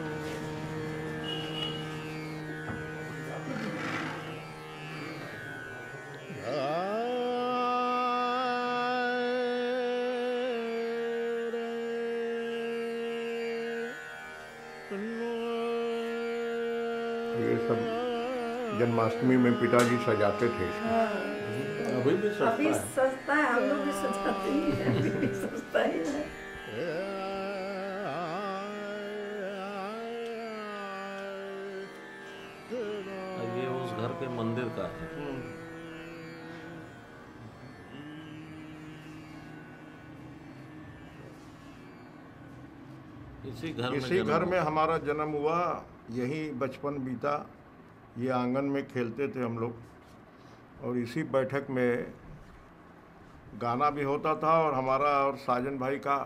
S1: ये सब जन्माष्टमी में पिताजी सजाते थे।
S3: अभी भी
S14: सस्ता है, हम लोग भी सजाते ही हैं, अभी भी सस्ता ही है।
S3: ये उस घर के मंदिर का है।
S1: इसी घर में हमारा जन्म हुआ, यही बचपन बीता। ये आंगन में खेलते थे हम लोग, और इसी बैठक में गाना भी होता था, और हमारा और साजन भाई का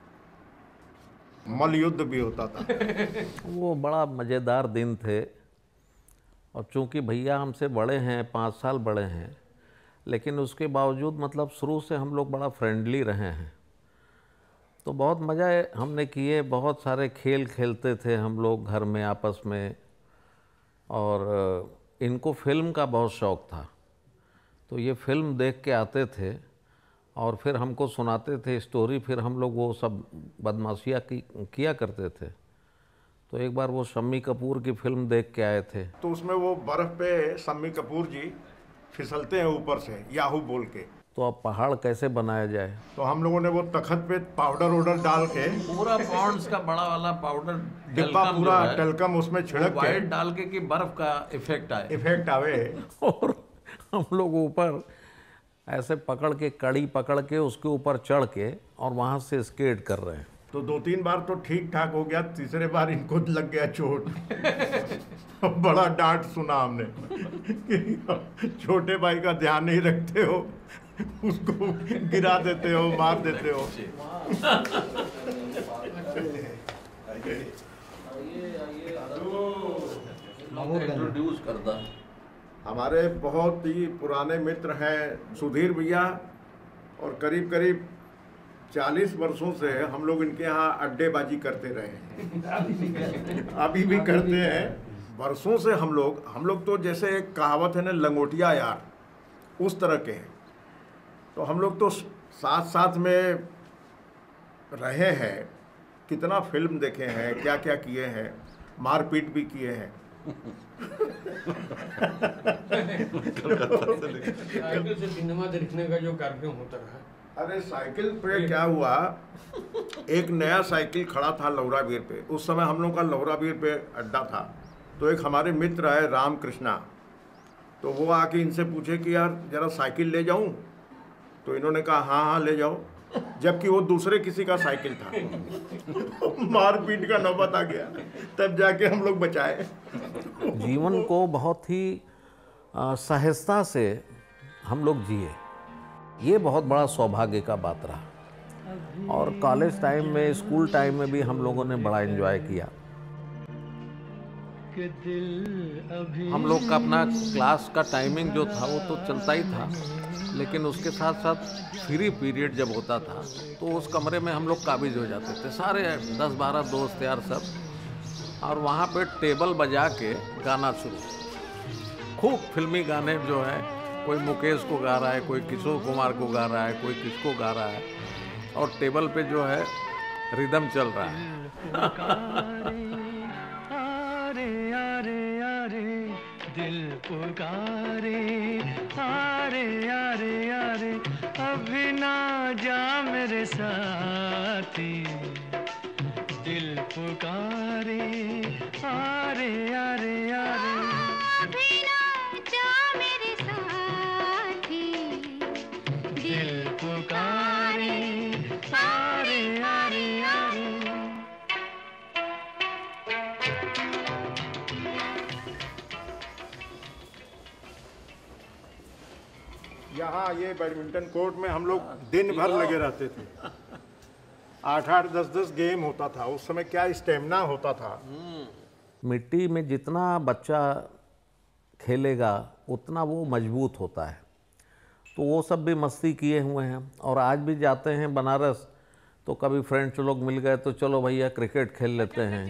S1: मल युद्ध भी होता था।
S3: वो बड़ा मज़ेदार दिन थे। और चूंकि भैया हमसे बड़े हैं, 5 साल बड़े हैं, लेकिन उसके बावजूद मतलब शुरू से हम लोग बड़ा फ्रेंडली रहे हैं। तो बहुत मज़ा हमने किए, बहुत सारे खेल खेलते थे हम लोग घर में आपस में। और इनको फिल्म का बहुत शौक़ था, तो ये फिल्म देख के आते थे और फिर हमको सुनाते थे स्टोरी, फिर हम लोग वो सब बदमाशियाँ किया करते थे। तो एक बार वो शम्मी कपूर की फिल्म देख के आए थे,
S1: तो उसमें वो बर्फ़ पे शम्मी कपूर जी फिसलते हैं ऊपर से याहू बोल के।
S3: तो अब पहाड़ कैसे बनाया जाए,
S1: तो हम लोगों ने वो तखत पे पाउडर वाउडर डाल के,
S3: पूरा पॉन्ड्स का बड़ा वाला पाउडर
S1: डिब्बा पूरा टलकम उसमें छिड़क के
S3: डाल के कि बर्फ का इफेक्ट
S1: आवे।
S3: और हम लोग ऊपर ऐसे पकड़ के, कड़ी पकड़ के उसके ऊपर चढ़ के और वहाँ से स्केट कर रहे हैं।
S1: तो 2-3 बार तो ठीक ठाक हो गया, तीसरे बार इनको लग गया चोट। बड़ा डांट सुना हमने कि छोटे भाई का ध्यान नहीं रखते हो, उसको गिरा देते हो, मार देते हो।
S3: इंट्रोड्यूस करता।
S1: हमारे बहुत ही पुराने मित्र हैं सुधीर भैया, और करीब करीब 40 वर्षों से हम लोग इनके यहाँ अड्डेबाजी करते रहे हैं। अभी भी करते हैं। वर्षों से हम लोग तो जैसे एक कहावत है ना, लंगोटिया यार, उस तरह के हैं। तो हम लोग तो साथ साथ में रहे हैं, कितना फिल्म देखे हैं, क्या क्या किए हैं, मारपीट भी किए हैं।
S15: साइकिल से सिनेमा देखने का जो कार्यक्रम होता रहा।
S1: अरे साइकिल पे क्या हुआ, एक नया साइकिल खड़ा था लौराबीर पे। उस समय हम लोग का लौराबीर पे अड्डा था। तो एक हमारे मित्र है राम कृष्णा, तो वो आके इनसे पूछे कि यार जरा साइकिल ले जाऊं, तो इन्होंने कहा हाँ हाँ ले जाओ, जबकि वो दूसरे किसी का साइकिल था। मारपीट का नौबत आ गया, तब जाके हम लोग बचाए।
S3: जीवन को बहुत ही सहजता से हम लोग जिए, ये बहुत बड़ा सौभाग्य का बात रहा। और कॉलेज टाइम में, स्कूल टाइम में भी हम लोगों ने बड़ा एंजॉय किया। हम लोग का अपना क्लास का टाइमिंग जो था वो तो चलता ही था, लेकिन उसके साथ साथ फ्री पीरियड जब होता था तो उस कमरे में हम लोग काबिज हो जाते थे, सारे 10-12 दोस्त यार सब, और वहाँ पे टेबल बजा के गाना शुरू। खूब फिल्मी गाने जो है, कोई मुकेश को गा रहा है, कोई किशोर कुमार को गा रहा है, कोई किसको गा रहा है, और टेबल पे जो है रिदम चल रहा है।
S2: दिल पुकारे आरे आरे आरे अभी ना जा मेरे साथी दिल पुकारे आरे आरे आरे अभी ना जा मेरे साथी दिल पुकारे आरे आरे आरे।
S1: यहाँ ये बैडमिंटन कोर्ट में हम लोग दिन भर लगे रहते थे। 8-8, 10-10 गेम होता था। उस समय क्या स्टेमिना होता था।
S3: मिट्टी में जितना बच्चा खेलेगा उतना वो मजबूत होता है। तो वो सब भी मस्ती किए हुए हैं और आज भी जाते हैं बनारस तो कभी फ्रेंड्स लोग मिल गए तो चलो भैया क्रिकेट खेल लेते हैं।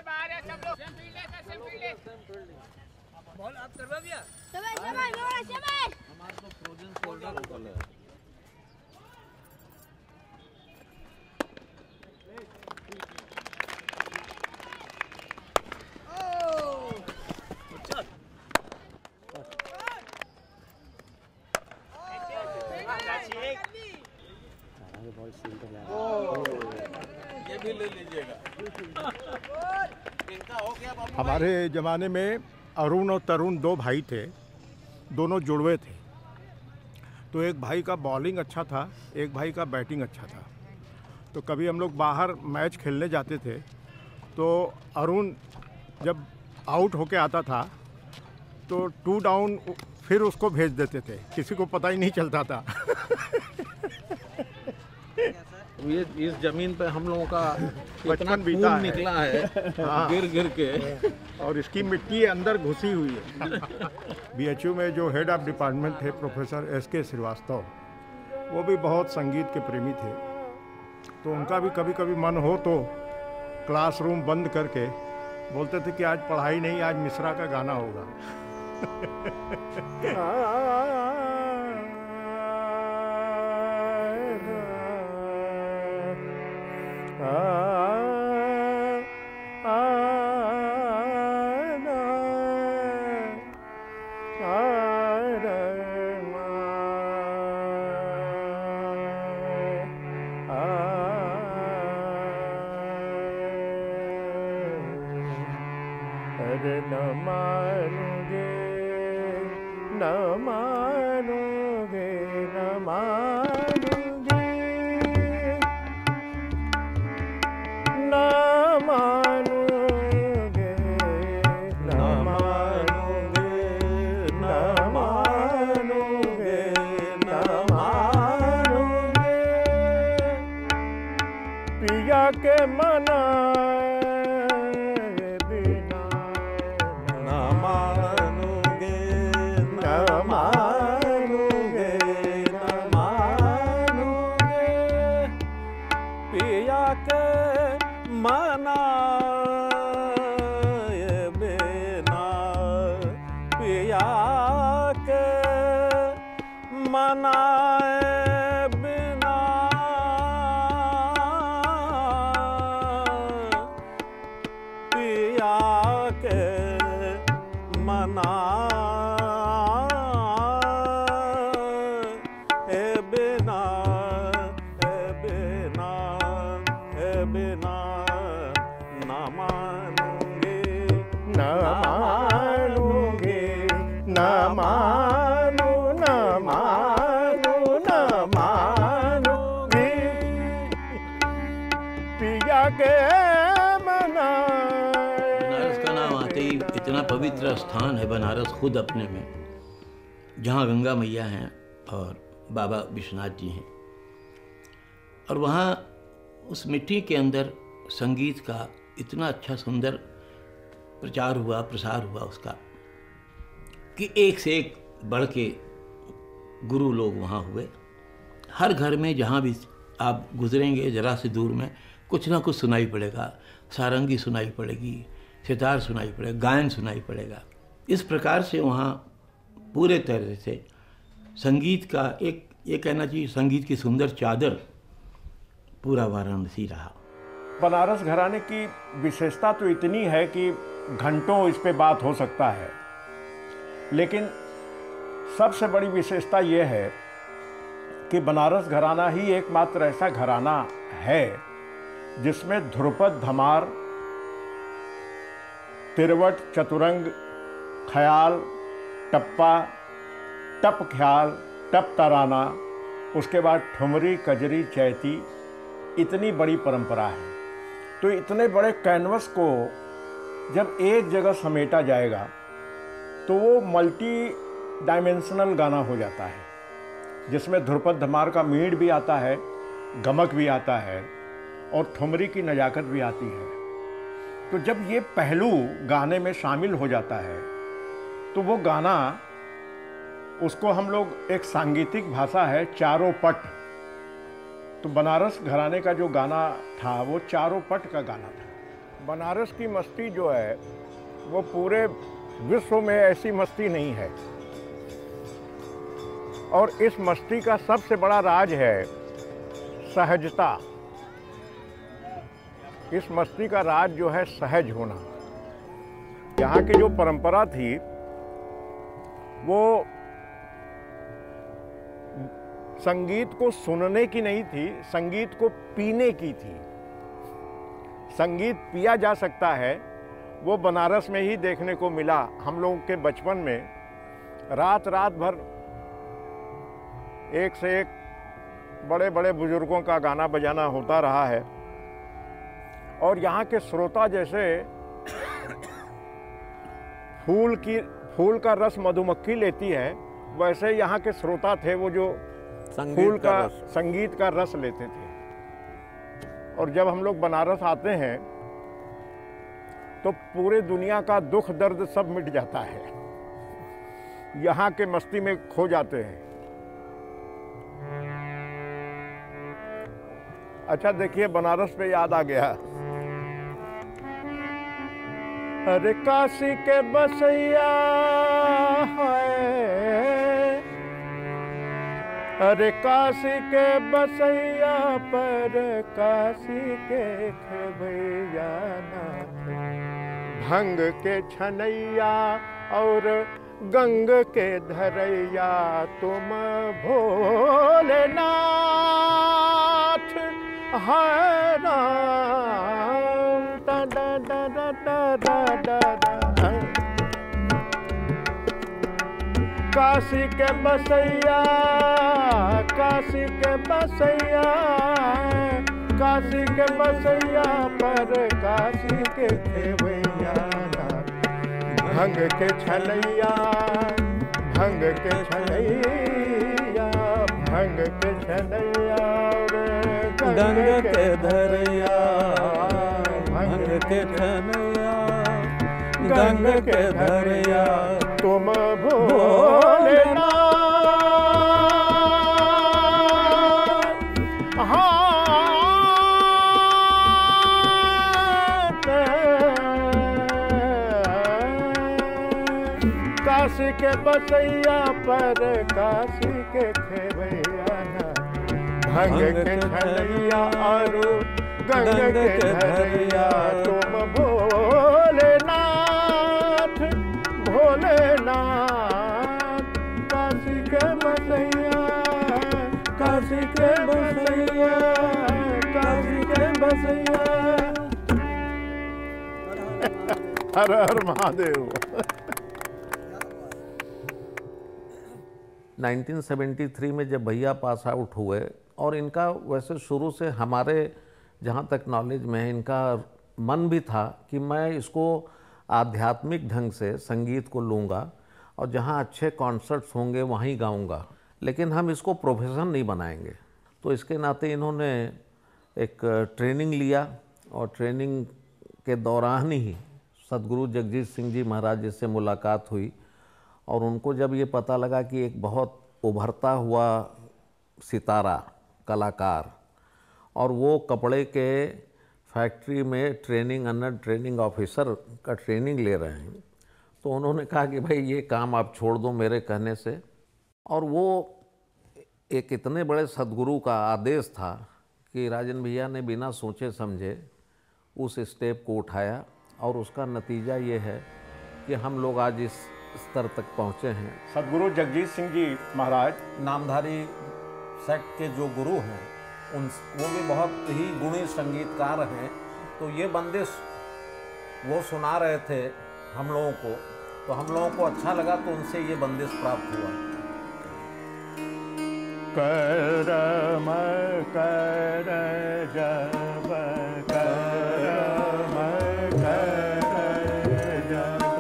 S4: ये भी ले लीजिएगा।
S1: हमारे ज़माने में अरुण और तरुण 2 भाई थे, दोनों जुड़वे थे। तो एक भाई का बॉलिंग अच्छा था, एक भाई का बैटिंग अच्छा था। तो कभी हम लोग बाहर मैच खेलने जाते थे तो अरुण जब आउट होके आता था तो 2 डाउन फिर उसको भेज देते थे, किसी को पता ही नहीं चलता था।
S3: ये इस जमीन पे हम लोगों का
S1: बचपन बीता है।
S3: निकला है
S1: हाँ।
S3: गिर गिर के
S1: और इसकी मिट्टी अंदर घुसी हुई है। बीएचयू में जो हेड ऑफ डिपार्टमेंट थे प्रोफेसर एस.के. श्रीवास्तव, वो भी बहुत संगीत के प्रेमी थे। तो उनका भी कभी कभी मन हो तो क्लासरूम बंद करके बोलते थे कि आज पढ़ाई नहीं, आज मिश्रा का गाना होगा।
S2: अरे न मानोगे न मानोगे न मानोगे न मानोगे न मानोगे न मानोगे न मानोगे पिया के मना
S7: पवित्र स्थान है बनारस खुद अपने में, जहाँ गंगा मैया हैं और बाबा विश्वनाथ जी हैं। और वहाँ उस मिट्टी के अंदर संगीत का इतना अच्छा सुंदर प्रचार हुआ, प्रसार हुआ उसका, कि एक से एक बढ़ के गुरु लोग वहाँ हुए। हर घर में जहाँ भी आप गुजरेंगे जरा से दूर में कुछ ना कुछ सुनाई पड़ेगा, सारंगी सुनाई पड़ेगी, सितार सुनाई पड़ेगा, गायन सुनाई पड़ेगा। इस प्रकार से वहाँ पूरे तरह से संगीत का एक, ये कहना चाहिए, संगीत की सुंदर चादर पूरा वाराणसी रहा।
S1: बनारस घराने की विशेषता तो इतनी है कि घंटों इस पे बात हो सकता है, लेकिन सबसे बड़ी विशेषता ये है कि बनारस घराना ही एकमात्र ऐसा घराना है जिसमें ध्रुपद, धमार, तिरवट, चतुरंग, ख्याल, टप्पा, टप ख्याल, टप तराना, उसके बाद ठुमरी, कजरी, चैती, इतनी बड़ी परंपरा है। तो इतने बड़े कैनवस को जब एक जगह समेटा जाएगा तो वो मल्टी डायमेंशनल गाना हो जाता है, जिसमें ध्रुपद धमार का मीड़ भी आता है, गमक भी आता है और ठुमरी की नजाकत भी आती है। तो जब ये पहलू गाने में शामिल हो जाता है तो वो गाना, उसको हम लोग, एक सांगीतिक भाषा है चारों पट, तो बनारस घराने का जो गाना था वो चारों पट का गाना था। बनारस की मस्ती जो है वो पूरे विश्व में ऐसी मस्ती नहीं है, और इस मस्ती का सबसे बड़ा राज है सहजता। इस मस्ती का राज जो है सहज होना। यहाँ की जो परंपरा थी वो संगीत को सुनने की नहीं थी, संगीत को पीने की थी। संगीत पिया जा सकता है, वो बनारस में ही देखने को मिला। हम लोगों के बचपन में रात रात भर एक से एक बड़े बड़े बुजुर्गों का गाना बजाना होता रहा है, और यहाँ के श्रोता जैसे फूल का रस मधुमक्खी लेती है, वैसे यहाँ के श्रोता थे वो जो फूल का संगीत का रस लेते थे। और जब हम लोग बनारस आते हैं तो पूरे दुनिया का दुख दर्द सब मिट जाता है, यहाँ के मस्ती में खो जाते हैं। अच्छा देखिए, बनारस पे याद आ गया, अरे काशी के बसैया है, अरे काशी के बसैया पर काशी के खेवैया नाथ, भंग के छनैया और गंग के धरैया तुम भोलेनाथ है Ram. da da da da da da da। Kashi के बसैया, काशी के बसैया, काशी के बसैया पर काशी के खेवैया, भंग के छलैया, भंग के छलैया, भंग के छलैया
S16: गंग के धरैया, भंग के छलैया, गंग के धरैया
S1: तुम भोलेनाथ। काशी के बसैया पर काशी के खेवैया, भंग के छलैया और गंग के धरैया तुम भोलेनाथ, भोलेनाथ। काशी के बसैया, काशी के बसैया, काशी के बसैया। हर हर महादेव।
S3: 1973 में जब भैया पास आउट हुए, और इनका वैसे शुरू से हमारे जहाँ तक नॉलेज में है, इनका मन भी था कि मैं इसको आध्यात्मिक ढंग से संगीत को लूँगा और जहाँ अच्छे कॉन्सर्ट्स होंगे वहीं गाऊँगा, लेकिन हम इसको प्रोफेशन नहीं बनाएंगे। तो इसके नाते इन्होंने एक ट्रेनिंग लिया, और ट्रेनिंग के दौरान ही सदगुरु जगजीत सिंह जी महाराज जी से मुलाकात हुई, और उनको जब ये पता लगा कि एक बहुत उभरता हुआ सितारा कलाकार, और वो कपड़े के फैक्ट्री में ट्रेनिंग, अंडर ट्रेनिंग ऑफिसर का ट्रेनिंग ले रहे हैं, तो उन्होंने कहा कि भाई ये काम आप छोड़ दो मेरे कहने से। और वो एक इतने बड़े सदगुरु का आदेश था कि राजन भैया ने बिना सोचे समझे उस स्टेप को उठाया और उसका नतीजा ये है कि हम लोग आज इस स्तर तक पहुँचे हैं।
S1: सदगुरु जगजीत सिंह जी महाराज
S3: नामधारी सेक्ट के जो गुरु हैं वो भी बहुत ही गुणी संगीतकार हैं। तो ये बंदिश वो सुना रहे थे हम लोगों को, तो हम लोगों को अच्छा लगा, तो उनसे ये बंदिश प्राप्त हुआ।
S1: करम कर जब करम कर जब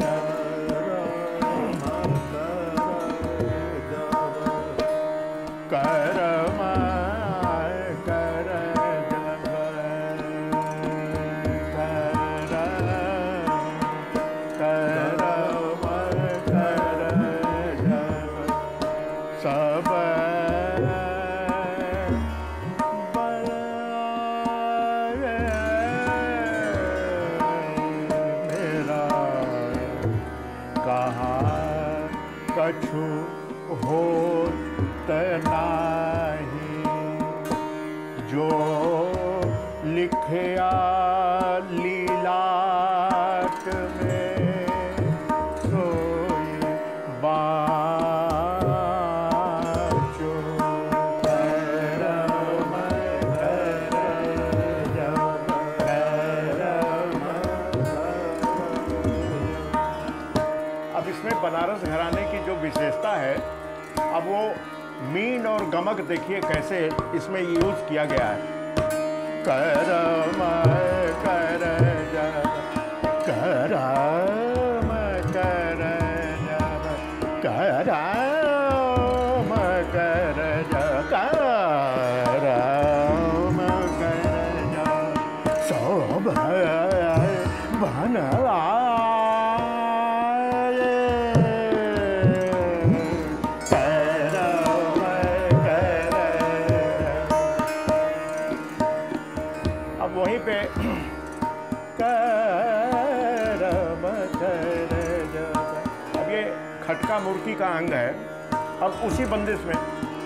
S1: करम कर जब करम कर जब सब कछु होत नाही जो लिखया लीलाट में सोई बाचो करम कर जब करम। अब इसमें बनारस घराने की जो विशेषता है, अब वो मीन और गमक देखिए कैसे इसमें यूज किया गया है। करम कर जब करम कर जब करम कर जब करम कर जब सब बनला वहीं पे करम कर जब, अब ये खटका मूर्ति का अंग है। अब उसी बंदिश में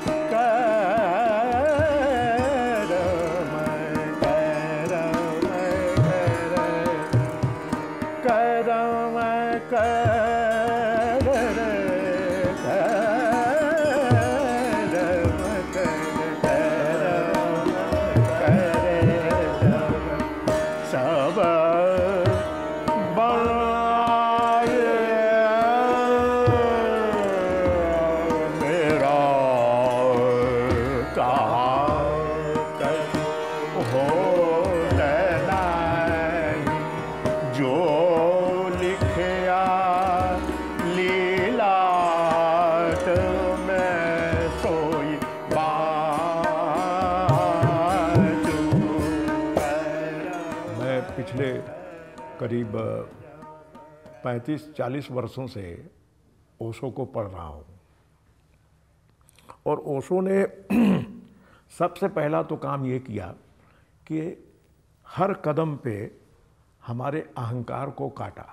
S1: करम करम करम सब बनाए मेरा कहा हो नहीं जो लिखया लीलाट में सोई पिछले करीब 35-40 वर्षों से ओशो को पढ़ रहा हूँ। और ओशो ने सबसे पहला तो काम ये किया कि हर कदम पे हमारे अहंकार को काटा।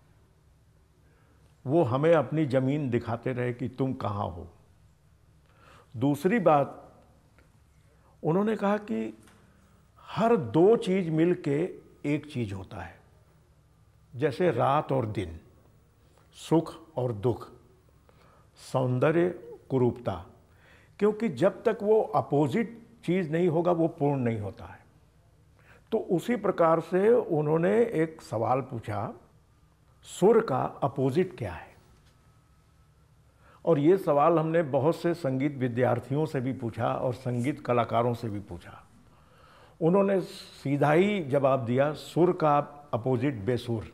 S1: वो हमें अपनी ज़मीन दिखाते रहे कि तुम कहाँ हो। दूसरी बात उन्होंने कहा कि हर दो चीज़ मिल के एक चीज़ होता है, जैसे रात और दिन, सुख और दुख, सौंदर्य कुरूपता, क्योंकि जब तक वो अपोजिट चीज़ नहीं होगा वो पूर्ण नहीं होता है। तो उसी प्रकार से उन्होंने एक सवाल पूछा, सुर का अपोजिट क्या है। और ये सवाल हमने बहुत से संगीत विद्यार्थियों से भी पूछा और संगीत कलाकारों से भी पूछा। उन्होंने सीधा ही जवाब दिया, सुर का अपोजिट बेसुर,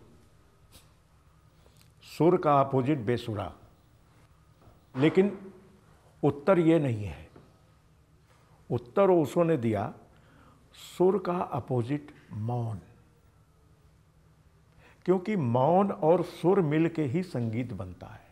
S1: सुर का अपोजिट बेसुरा। लेकिन उत्तर ये नहीं है। उत्तर ओशो ने दिया, सुर का अपोजिट मौन, क्योंकि मौन और सुर मिल के ही संगीत बनता है।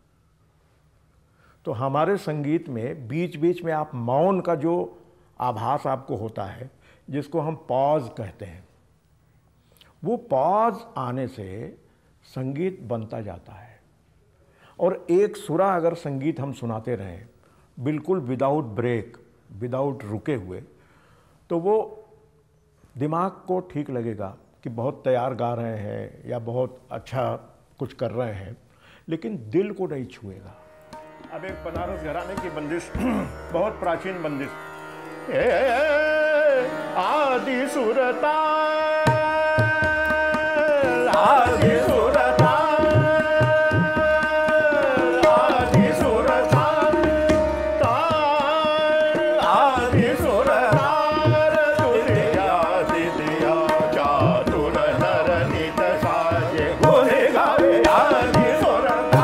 S1: तो हमारे संगीत में बीच बीच में आप मौन का जो आभास आपको होता है, जिसको हम पॉज कहते हैं, वो पॉज आने से संगीत बनता जाता है। और एक सुरा अगर संगीत हम सुनाते रहें बिल्कुल विदाउट ब्रेक, विदाउट रुके हुए, तो वो दिमाग को ठीक लगेगा कि बहुत तैयार गा रहे हैं या बहुत अच्छा कुछ कर रहे हैं, लेकिन दिल को नहीं छुएगा। अब एक बनारस घराने की बंदिश, बहुत प्राचीन बंदिश, आदि सुरता आदि सुरता आदि सुरता आदि सुरता दिया चातुर नर नित साजे गोरे गावे आदि सुरता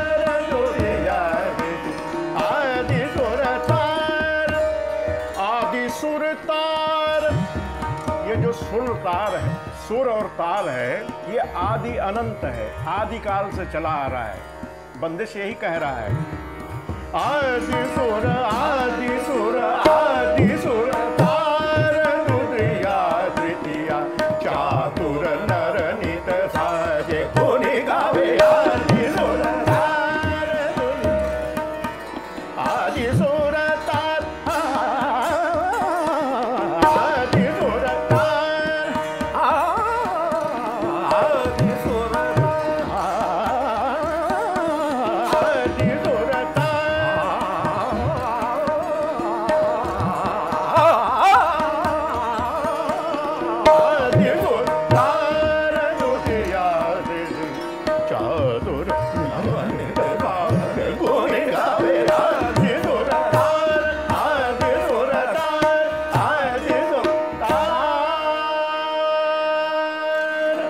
S1: आदि सुरता आदि सुरतार। ये जो सुर तार है, सुर और ताल है, ये आदि अनंत है, आदि काल से चला आ रहा है। बंदिश यही कह रहा है, आदि सुर आदि सुर आदि सुर तार दुतिया तृतीया चातुर नर नित साजे गुनि गावे आदि सुर तार आदि सुर तार आदि सुर तार आदि सुर आदि सुर आदि सुर तार दुतिया चातुर गुनि गावे आदि सुर तार आदि सुर तार आदि सुर तार।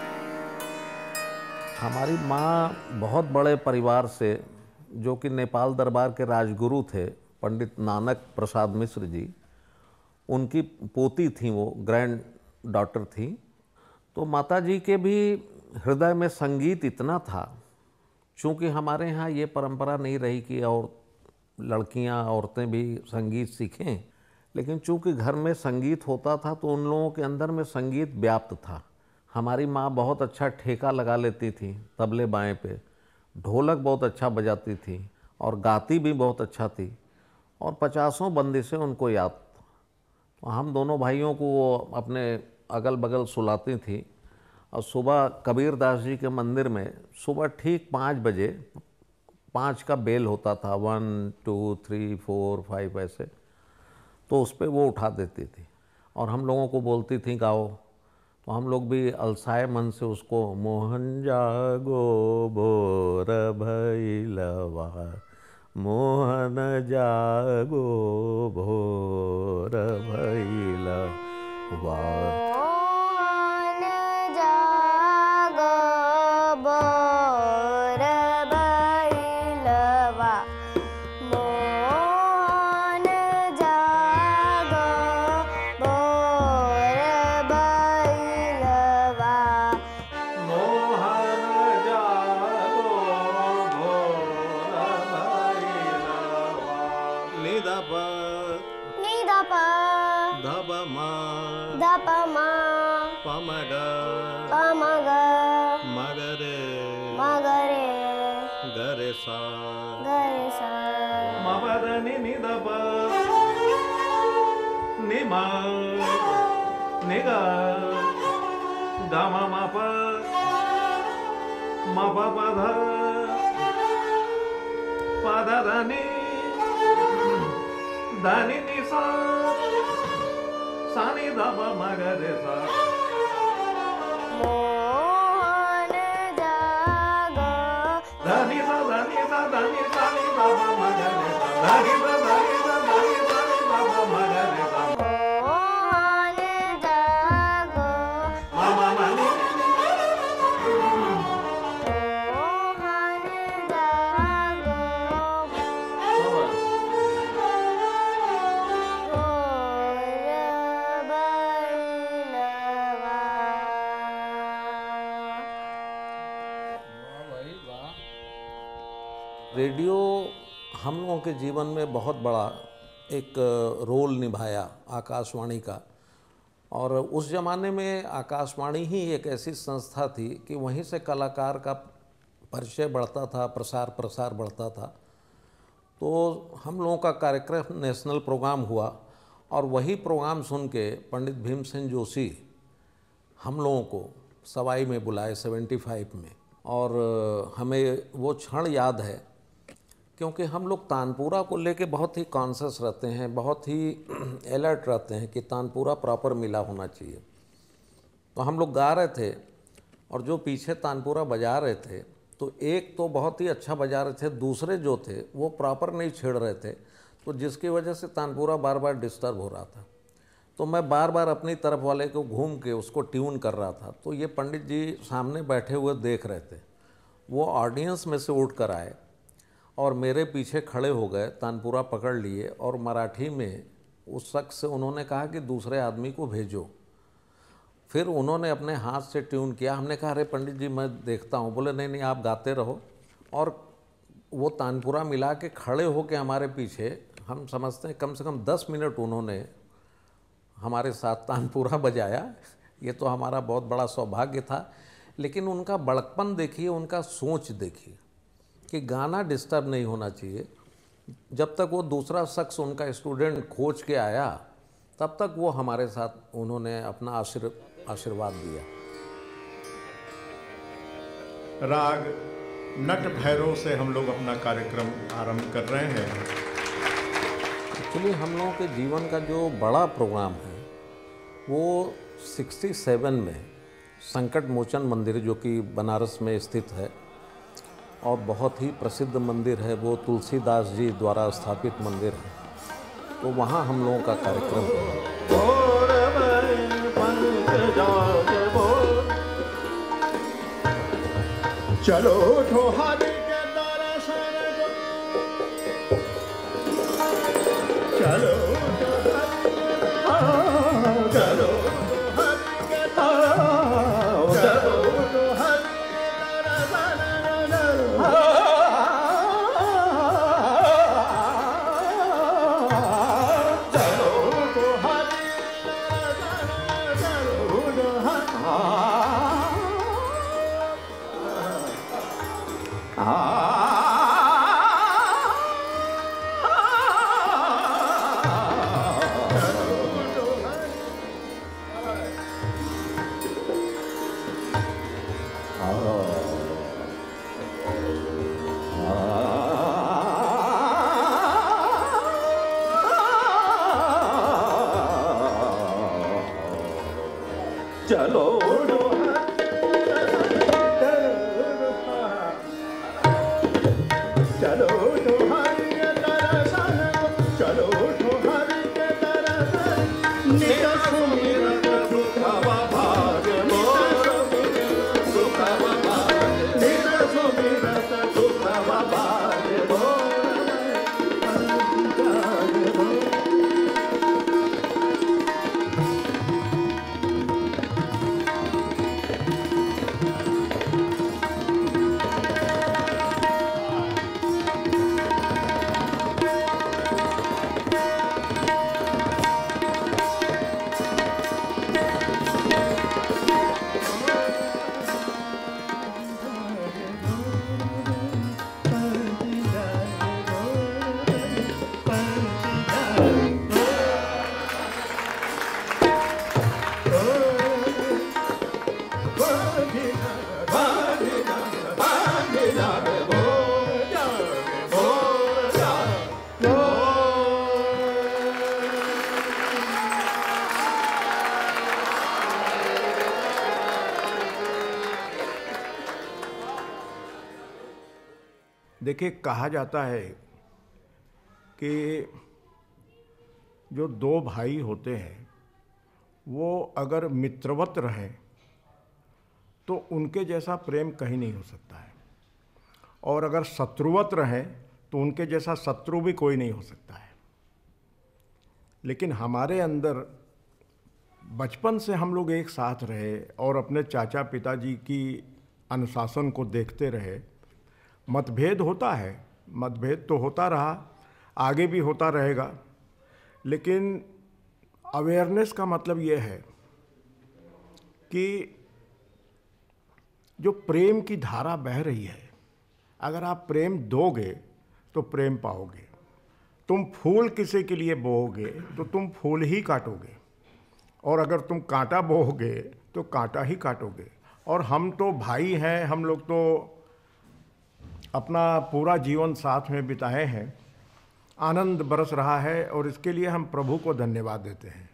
S3: हमारी माँ बहुत बड़े परिवार से, जो कि नेपाल दरबार के राजगुरु थे पंडित नानक प्रसाद मिश्र जी, उनकी पोती थी, वो ग्रैंड डॉटर थी। तो माता जी के भी हृदय में संगीत इतना था, चूँकि हमारे यहाँ ये परंपरा नहीं रही कि और लड़कियाँ औरतें भी संगीत सीखें, लेकिन चूँकि घर में संगीत होता था तो उन लोगों के अंदर में संगीत व्याप्त था। हमारी माँ बहुत अच्छा ठेका लगा लेती थी तबले बाएँ पे, ढोलक बहुत अच्छा बजाती थी और गाती भी बहुत अच्छा थी, और 50 बंदिशें उनको याद। तो हम दोनों भाइयों को वो अपने अगल बगल सुलाती थी, और सुबह कबीर दास जी के मंदिर में सुबह ठीक 5 बजे 5 का बेल होता था, 1 2 3 4 5 ऐसे, तो उस पर वो उठा देती थी और हम लोगों को बोलती थी गाओ। तो हम लोग भी अलसाए मन से उसको मोहन जागो भोर भैलवा मोहन जागो भोर भैलवा
S16: दानी निसा सानी दाबा मगरे सा मोहन जागो दानी सा दानी सानी दाबा मगरे सा दानी सा दानी सानी दाबा मगरे सा मोहन जागो मामा मानी
S3: रेडियो हम लोगों के जीवन में बहुत बड़ा एक रोल निभाया आकाशवाणी का। और उस ज़माने में आकाशवाणी ही एक ऐसी संस्था थी कि वहीं से कलाकार का परिचय बढ़ता था, प्रसार बढ़ता था। तो हम लोगों का कार्यक्रम नेशनल प्रोग्राम हुआ और वही प्रोग्राम सुन के पंडित भीमसेन जोशी हम लोगों को सवाई में बुलाए 75 में, और हमें वो क्षण याद है क्योंकि हम लोग तानपुरा को लेके बहुत ही कॉन्शियस रहते हैं, बहुत ही अलर्ट रहते हैं कि तानपुरा प्रॉपर मिला होना चाहिए। तो हम लोग गा रहे थे और जो पीछे तानपुरा बजा रहे थे तो एक तो बहुत ही अच्छा बजा रहे थे, दूसरे जो थे वो प्रॉपर नहीं छेड़ रहे थे, तो जिसकी वजह से तानपुरा बार बार डिस्टर्ब हो रहा था। तो मैं बार बार अपनी तरफ वाले को घूम के उसको ट्यून कर रहा था। तो ये पंडित जी सामने बैठे हुए देख रहे थे, वो ऑडियंस में से उठ कर आए और मेरे पीछे खड़े हो गए, तानपुरा पकड़ लिए और मराठी में उस शख्स से उन्होंने कहा कि दूसरे आदमी को भेजो। फिर उन्होंने अपने हाथ से ट्यून किया। हमने कहा अरे पंडित जी मैं देखता हूँ। बोले नहीं नहीं आप गाते रहो। और वो तानपुरा मिला के खड़े हो के हमारे पीछे, हम समझते हैं कम से कम 10 मिनट उन्होंने हमारे साथ तानपुरा बजाया। ये तो हमारा बहुत बड़ा सौभाग्य था। लेकिन उनका बड़कपन देखिए, उनका सोच देखिए कि गाना डिस्टर्ब नहीं होना चाहिए। जब तक वो दूसरा शख्स उनका स्टूडेंट खोज के आया तब तक वो हमारे साथ उन्होंने अपना आशीर्वाद दिया।
S1: राग नट भैरव से हम लोग अपना कार्यक्रम आरंभ कर रहे हैं।
S3: एक्चुअली हम लोगों के जीवन का जो बड़ा प्रोग्राम है वो 67 में संकट मोचन मंदिर, जो कि बनारस में स्थित है और बहुत ही प्रसिद्ध मंदिर है, वो तुलसीदास जी द्वारा स्थापित मंदिर है, तो वहाँ हम लोगों का कार्यक्रम है।
S2: चलो ठोहारी के दर्शन को, चलो चलो चलो चलो ठोहारी के दर्शन को, चलो ठोहारी के दर्शन, नित सुमिरत दुखवा भाग मोर, दुखवा भाग, नित सुमिरत दुखवा भाग मोर।
S1: देखिए, कहा जाता है कि जो दो भाई होते हैं वो अगर मित्रवत रहें तो उनके जैसा प्रेम कहीं नहीं हो सकता है, और अगर शत्रुवत रहें तो उनके जैसा शत्रु भी कोई नहीं हो सकता है। लेकिन हमारे अंदर बचपन से हम लोग एक साथ रहे और अपने चाचा पिताजी की अनुशासन को देखते रहे। मतभेद होता है, मतभेद तो होता रहा, आगे भी होता रहेगा, लेकिन अवेयरनेस का मतलब ये है कि जो प्रेम की धारा बह रही है, अगर आप प्रेम दोगे तो प्रेम पाओगे। तुम फूल किसी के लिए बोओगे तो तुम फूल ही काटोगे, और अगर तुम कांटा बोओगे तो कांटा ही काटोगे। और हम तो भाई हैं, हम लोग तो अपना पूरा जीवन साथ में बिताए हैं, आनंद बरस रहा है, और इसके लिए हम प्रभु को धन्यवाद देते हैं।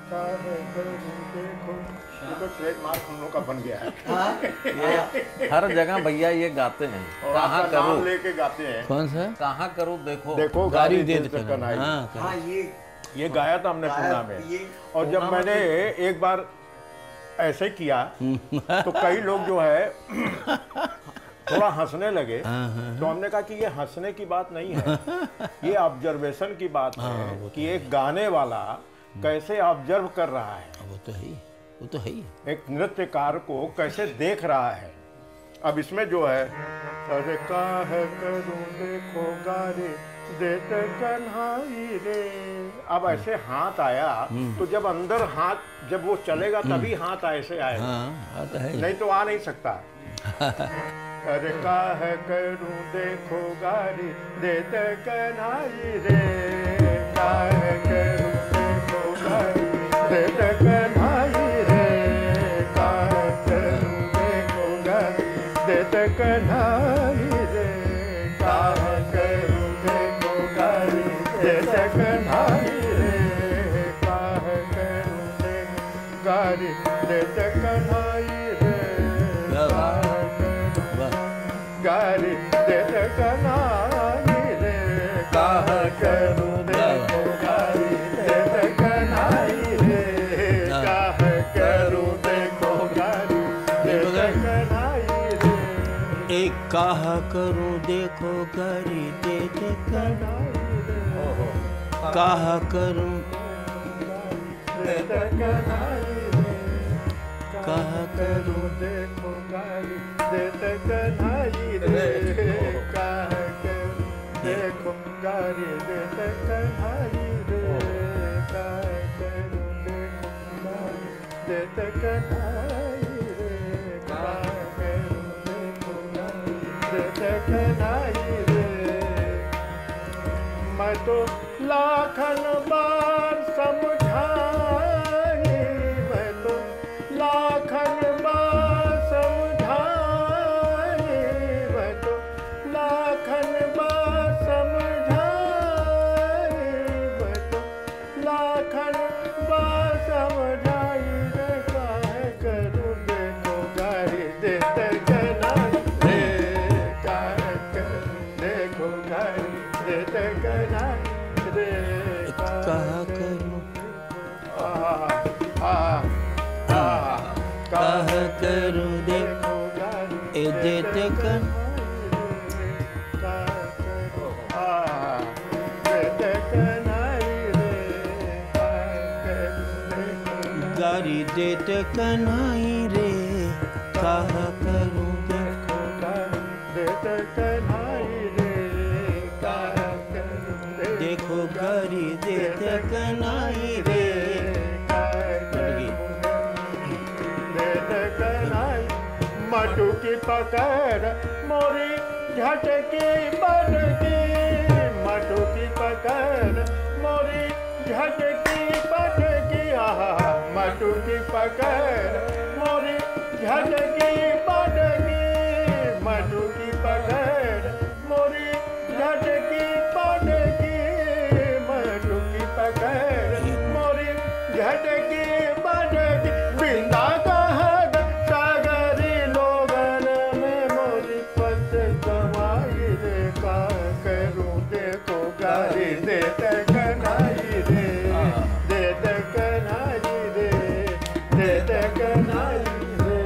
S1: ये तो ट्रेडमार्क हम लोग का बन गया है।
S3: हर जगह भैया ये गाते हैं, कहाँ करूँ
S1: लेके गाते हैं।
S7: कौन सा?
S3: कहाँ करूँ देखो
S1: देखो
S7: गाड़ी
S1: गाड़ी
S7: दे
S1: दे कनाई।
S7: हाँ,
S1: ये गाया था हमने पूना में, और जब मैंने एक बार ऐसे किया तो कई लोग जो है थोड़ा हंसने लगे। तो हमने कहा कि ये हंसने की बात नहीं है, ये ऑब्जर्वेशन की बात है कि एक गाने वाला कैसे ऑब्जर्व कर रहा है,
S7: वो तो है ही, वो तो है ही,
S1: एक नृत्यकार को कैसे देख रहा है। अब इसमें जो है अरे काहे करूं देखो गारे देते कन्हाई रे, अब ऐसे हाथ आया तो जब अंदर हाथ जब वो चलेगा तभी हाथ ऐसे आएगा,
S7: आता है,
S1: नहीं तो आ नहीं सकता। अरे काहे करूं देखो गारी देते कन्हाई रे, काहे करूं देखो गारी देते कन्हाई रे, काहे करूं देखो गारी देते कन्हाई रे, काहे करूं देखो गारी देते कन्हाई रे, काहे करूं देखो गारी देते कन्हाई रे, गारी देते कन्हाई रे, काहे करूं देखो गारी देते कन्हाई रे, काहे करूं देखो गारी देते कन्हाई रे,
S7: एक कहा करूं देखो गारी देते कन्हाई रे, कहा करूं
S1: देते कन्हाई रे,
S7: कहा करूं
S1: देखो गारी देते कन्हाई रे, काहे करूं देखो गारी देते कन्हाई रे, काहे करूं देखो गारी देते कन्हाई रे, काहे करूं देखो गारी देते कन्हाई रे। मैं तो लाखन बार समझाई, मैं तो लाखन बार समझाई, मैं तो लाखन बार समझाई, मैं तो लाखन बार समझाई रे, काहे करूं देखो गारी देते कन्हाई रे, काहे करूं देखो गारी देते कन्हाई रे,
S7: कहा करूं
S1: काहे
S7: करूं देखो ए देते कन गारी देते कन्हाई रे, कहा करूं देखो
S1: देते कन्हाई रे, काहे करूं
S7: देखो गारी देते कन्हाई रे,
S1: मटू की पकड़ मोरी झटकी पटकी, मटू की पकड़ मोरी झटकी पटकी, आहा मटू की पकड़ मोरी झटकी पटकी, मटू की पकड़ मोरी झटकी पटकी, मटू की पकड़ मोरी झटकी पटकी, बिंदा कहा सागरी लोगन में मोरी पत कमाई रे, काहे करूं देखो गारी देते कन्हाई रे, देते कन्हाई रे, देते कन्हाई रे।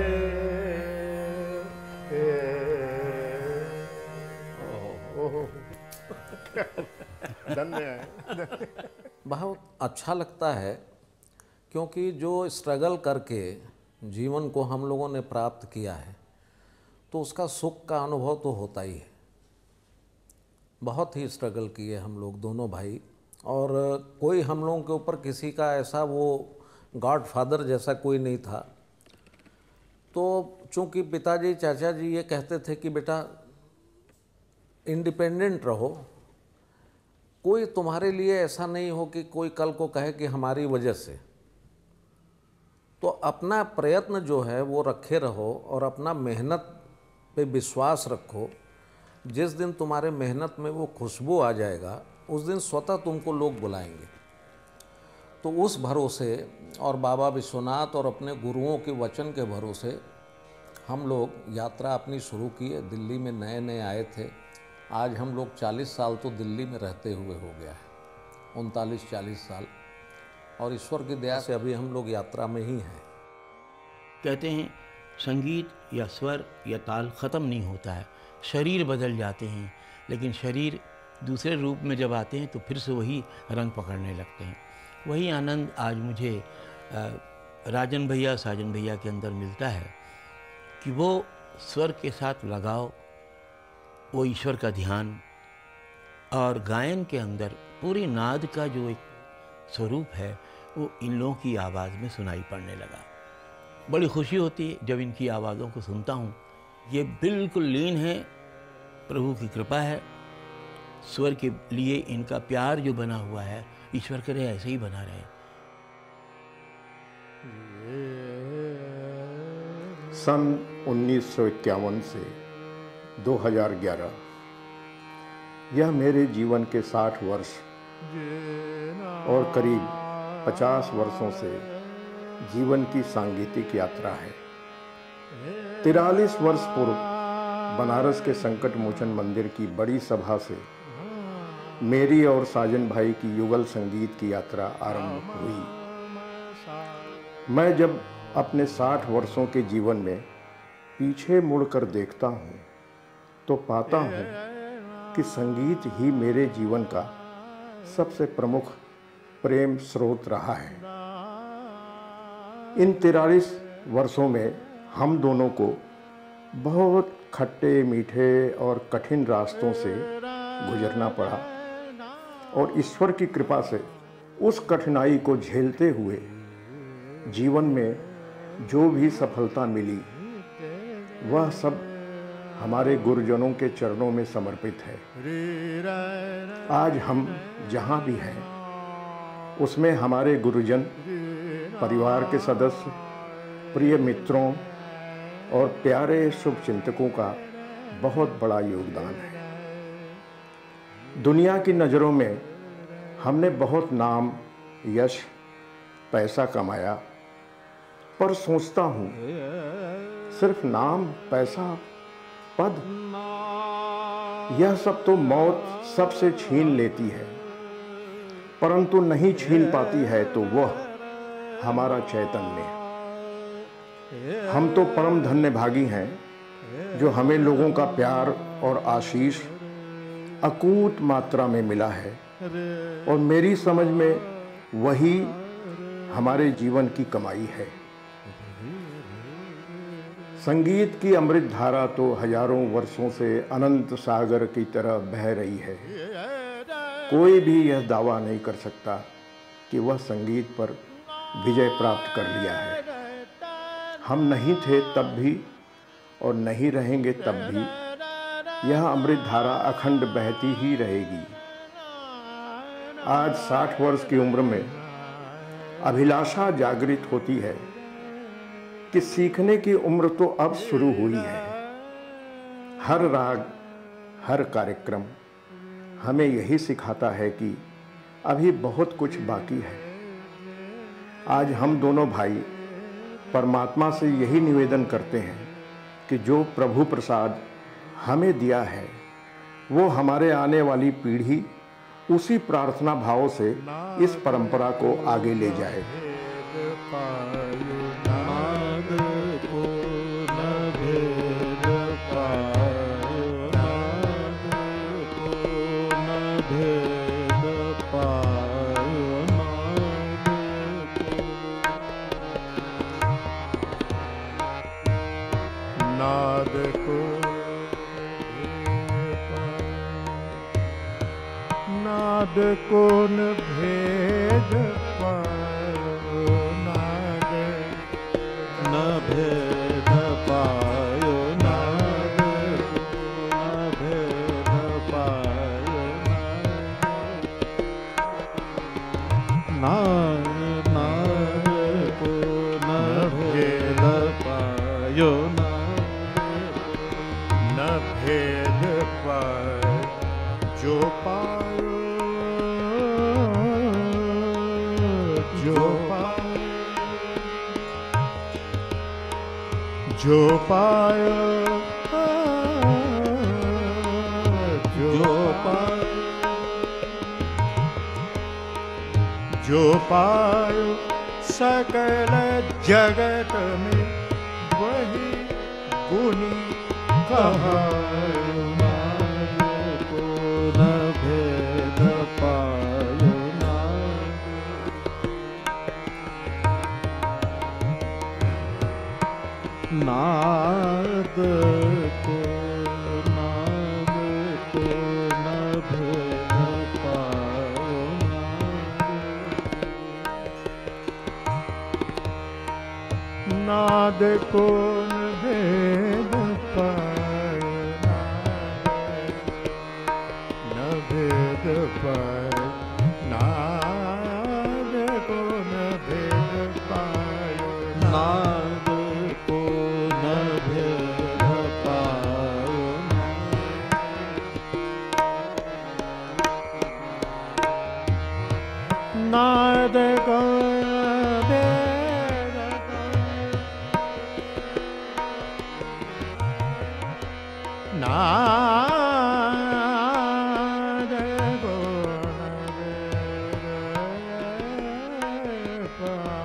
S1: धन्य है।
S3: बहुत अच्छा लगता है, क्योंकि जो स्ट्रगल करके जीवन को हम लोगों ने प्राप्त किया है तो उसका सुख का अनुभव तो होता ही है। बहुत ही स्ट्रगल किए हम लोग दोनों भाई, और कोई हम लोगों के ऊपर किसी का ऐसा वो गॉड फादर जैसा कोई नहीं था। तो चूँकि पिताजी चाचा जी ये कहते थे कि बेटा इंडिपेंडेंट रहो, कोई तुम्हारे लिए ऐसा नहीं हो कि कोई कल को कहे कि हमारी वजह से। तो अपना प्रयत्न जो है वो रखे रहो और अपना मेहनत पे विश्वास रखो। जिस दिन तुम्हारे मेहनत में वो खुशबू आ जाएगा उस दिन स्वतः तुमको लोग बुलाएंगे। तो उस भरोसे और बाबा विश्वनाथ और अपने गुरुओं के वचन के भरोसे हम लोग यात्रा अपनी शुरू किए। दिल्ली में नए नए आए थे। आज हम लोग 40 साल तो दिल्ली में रहते हुए हो गया है, 39-40 साल, और ईश्वर की दया से अभी हम लोग यात्रा में ही हैं।
S7: कहते हैं संगीत या स्वर या ताल ख़त्म नहीं होता है, शरीर बदल जाते हैं, लेकिन शरीर दूसरे रूप में जब आते हैं तो फिर से वही रंग पकड़ने लगते हैं। वही आनंद आज मुझे राजन भैया, साजन भैया के अंदर मिलता है कि वो स्वर के साथ लगाव, वो ईश्वर का ध्यान और गायन के अंदर पूरी नाद का जो एक स्वरूप है वो इन लोगों की आवाज़ में सुनाई पड़ने लगा। बड़ी खुशी होती है जब इनकी आवाज़ों को सुनता हूँ। ये बिल्कुल लीन है, प्रभु की कृपा है। स्वर के लिए इनका प्यार जो बना हुआ है, ईश्वर करे ऐसे ही बना रहे।
S1: सन 1951 से 2011 यह मेरे जीवन के 60 वर्ष और करीब 50 वर्षों से जीवन की सांगीतिक यात्रा है। 43 वर्ष पूर्व बनारस के संकट मोचन मंदिर की बड़ी सभा से मेरी और साजन भाई की युगल संगीत की यात्रा आरंभ हुई। मैं जब अपने 60 वर्षों के जीवन में पीछे मुड़कर देखता हूँ तो पाता हूँ कि संगीत ही मेरे जीवन का सबसे प्रमुख प्रेम स्रोत रहा है। इन 43 वर्षों में हम दोनों को बहुत खट्टे मीठे और कठिन रास्तों से गुजरना पड़ा, और ईश्वर की कृपा से उस कठिनाई को झेलते हुए जीवन में जो भी सफलता मिली वह सब हमारे गुरुजनों के चरणों में समर्पित है। आज हम जहाँ भी हैं उसमें हमारे गुरुजन, परिवार के सदस्य, प्रिय मित्रों और प्यारे शुभचिंतकों का बहुत बड़ा योगदान है। दुनिया की नज़रों में हमने बहुत नाम, यश, पैसा कमाया, पर सोचता हूँ सिर्फ नाम, पैसा, पद, यह सब तो मौत सबसे छीन लेती है, परंतु नहीं छीन पाती है तो वह हमारा चैतन्य। हम तो परम धन्य भागी हैं जो हमें लोगों का प्यार और आशीष अकूत मात्रा में मिला है, और मेरी समझ में वही हमारे जीवन की कमाई है। संगीत की अमृत धारा तो हजारों वर्षों से अनंत सागर की तरह बह रही है। कोई भी यह दावा नहीं कर सकता कि वह संगीत पर विजय प्राप्त कर लिया है। हम नहीं थे तब भी और नहीं रहेंगे तब भी, यह अमृत धारा अखंड बहती ही रहेगी। आज 60 वर्ष की उम्र में अभिलाषा जागृत होती है कि सीखने की उम्र तो अब शुरू हुई है। हर राग, हर कार्यक्रम हमें यही सिखाता है कि अभी बहुत कुछ बाकी है। आज हम दोनों भाई परमात्मा से यही निवेदन करते हैं कि जो प्रभु प्रसाद हमें दिया है वो हमारे आने वाली पीढ़ी उसी प्रार्थना भाव से इस परंपरा को आगे ले जाए।
S2: नाद को न भेद पायो, नाद न भेद पायो, नाद को न भेद पायो,
S1: जो पायो जो पायो सकल जगत में वही गुनी कहायो नाग को न भेद पायो नाग को न भेद पायो नाद को न भेद पायो न भेद पायो नाद को न भेद पायो नाद को न भेद पायो नाद को न भेद नाद को न भेद पायो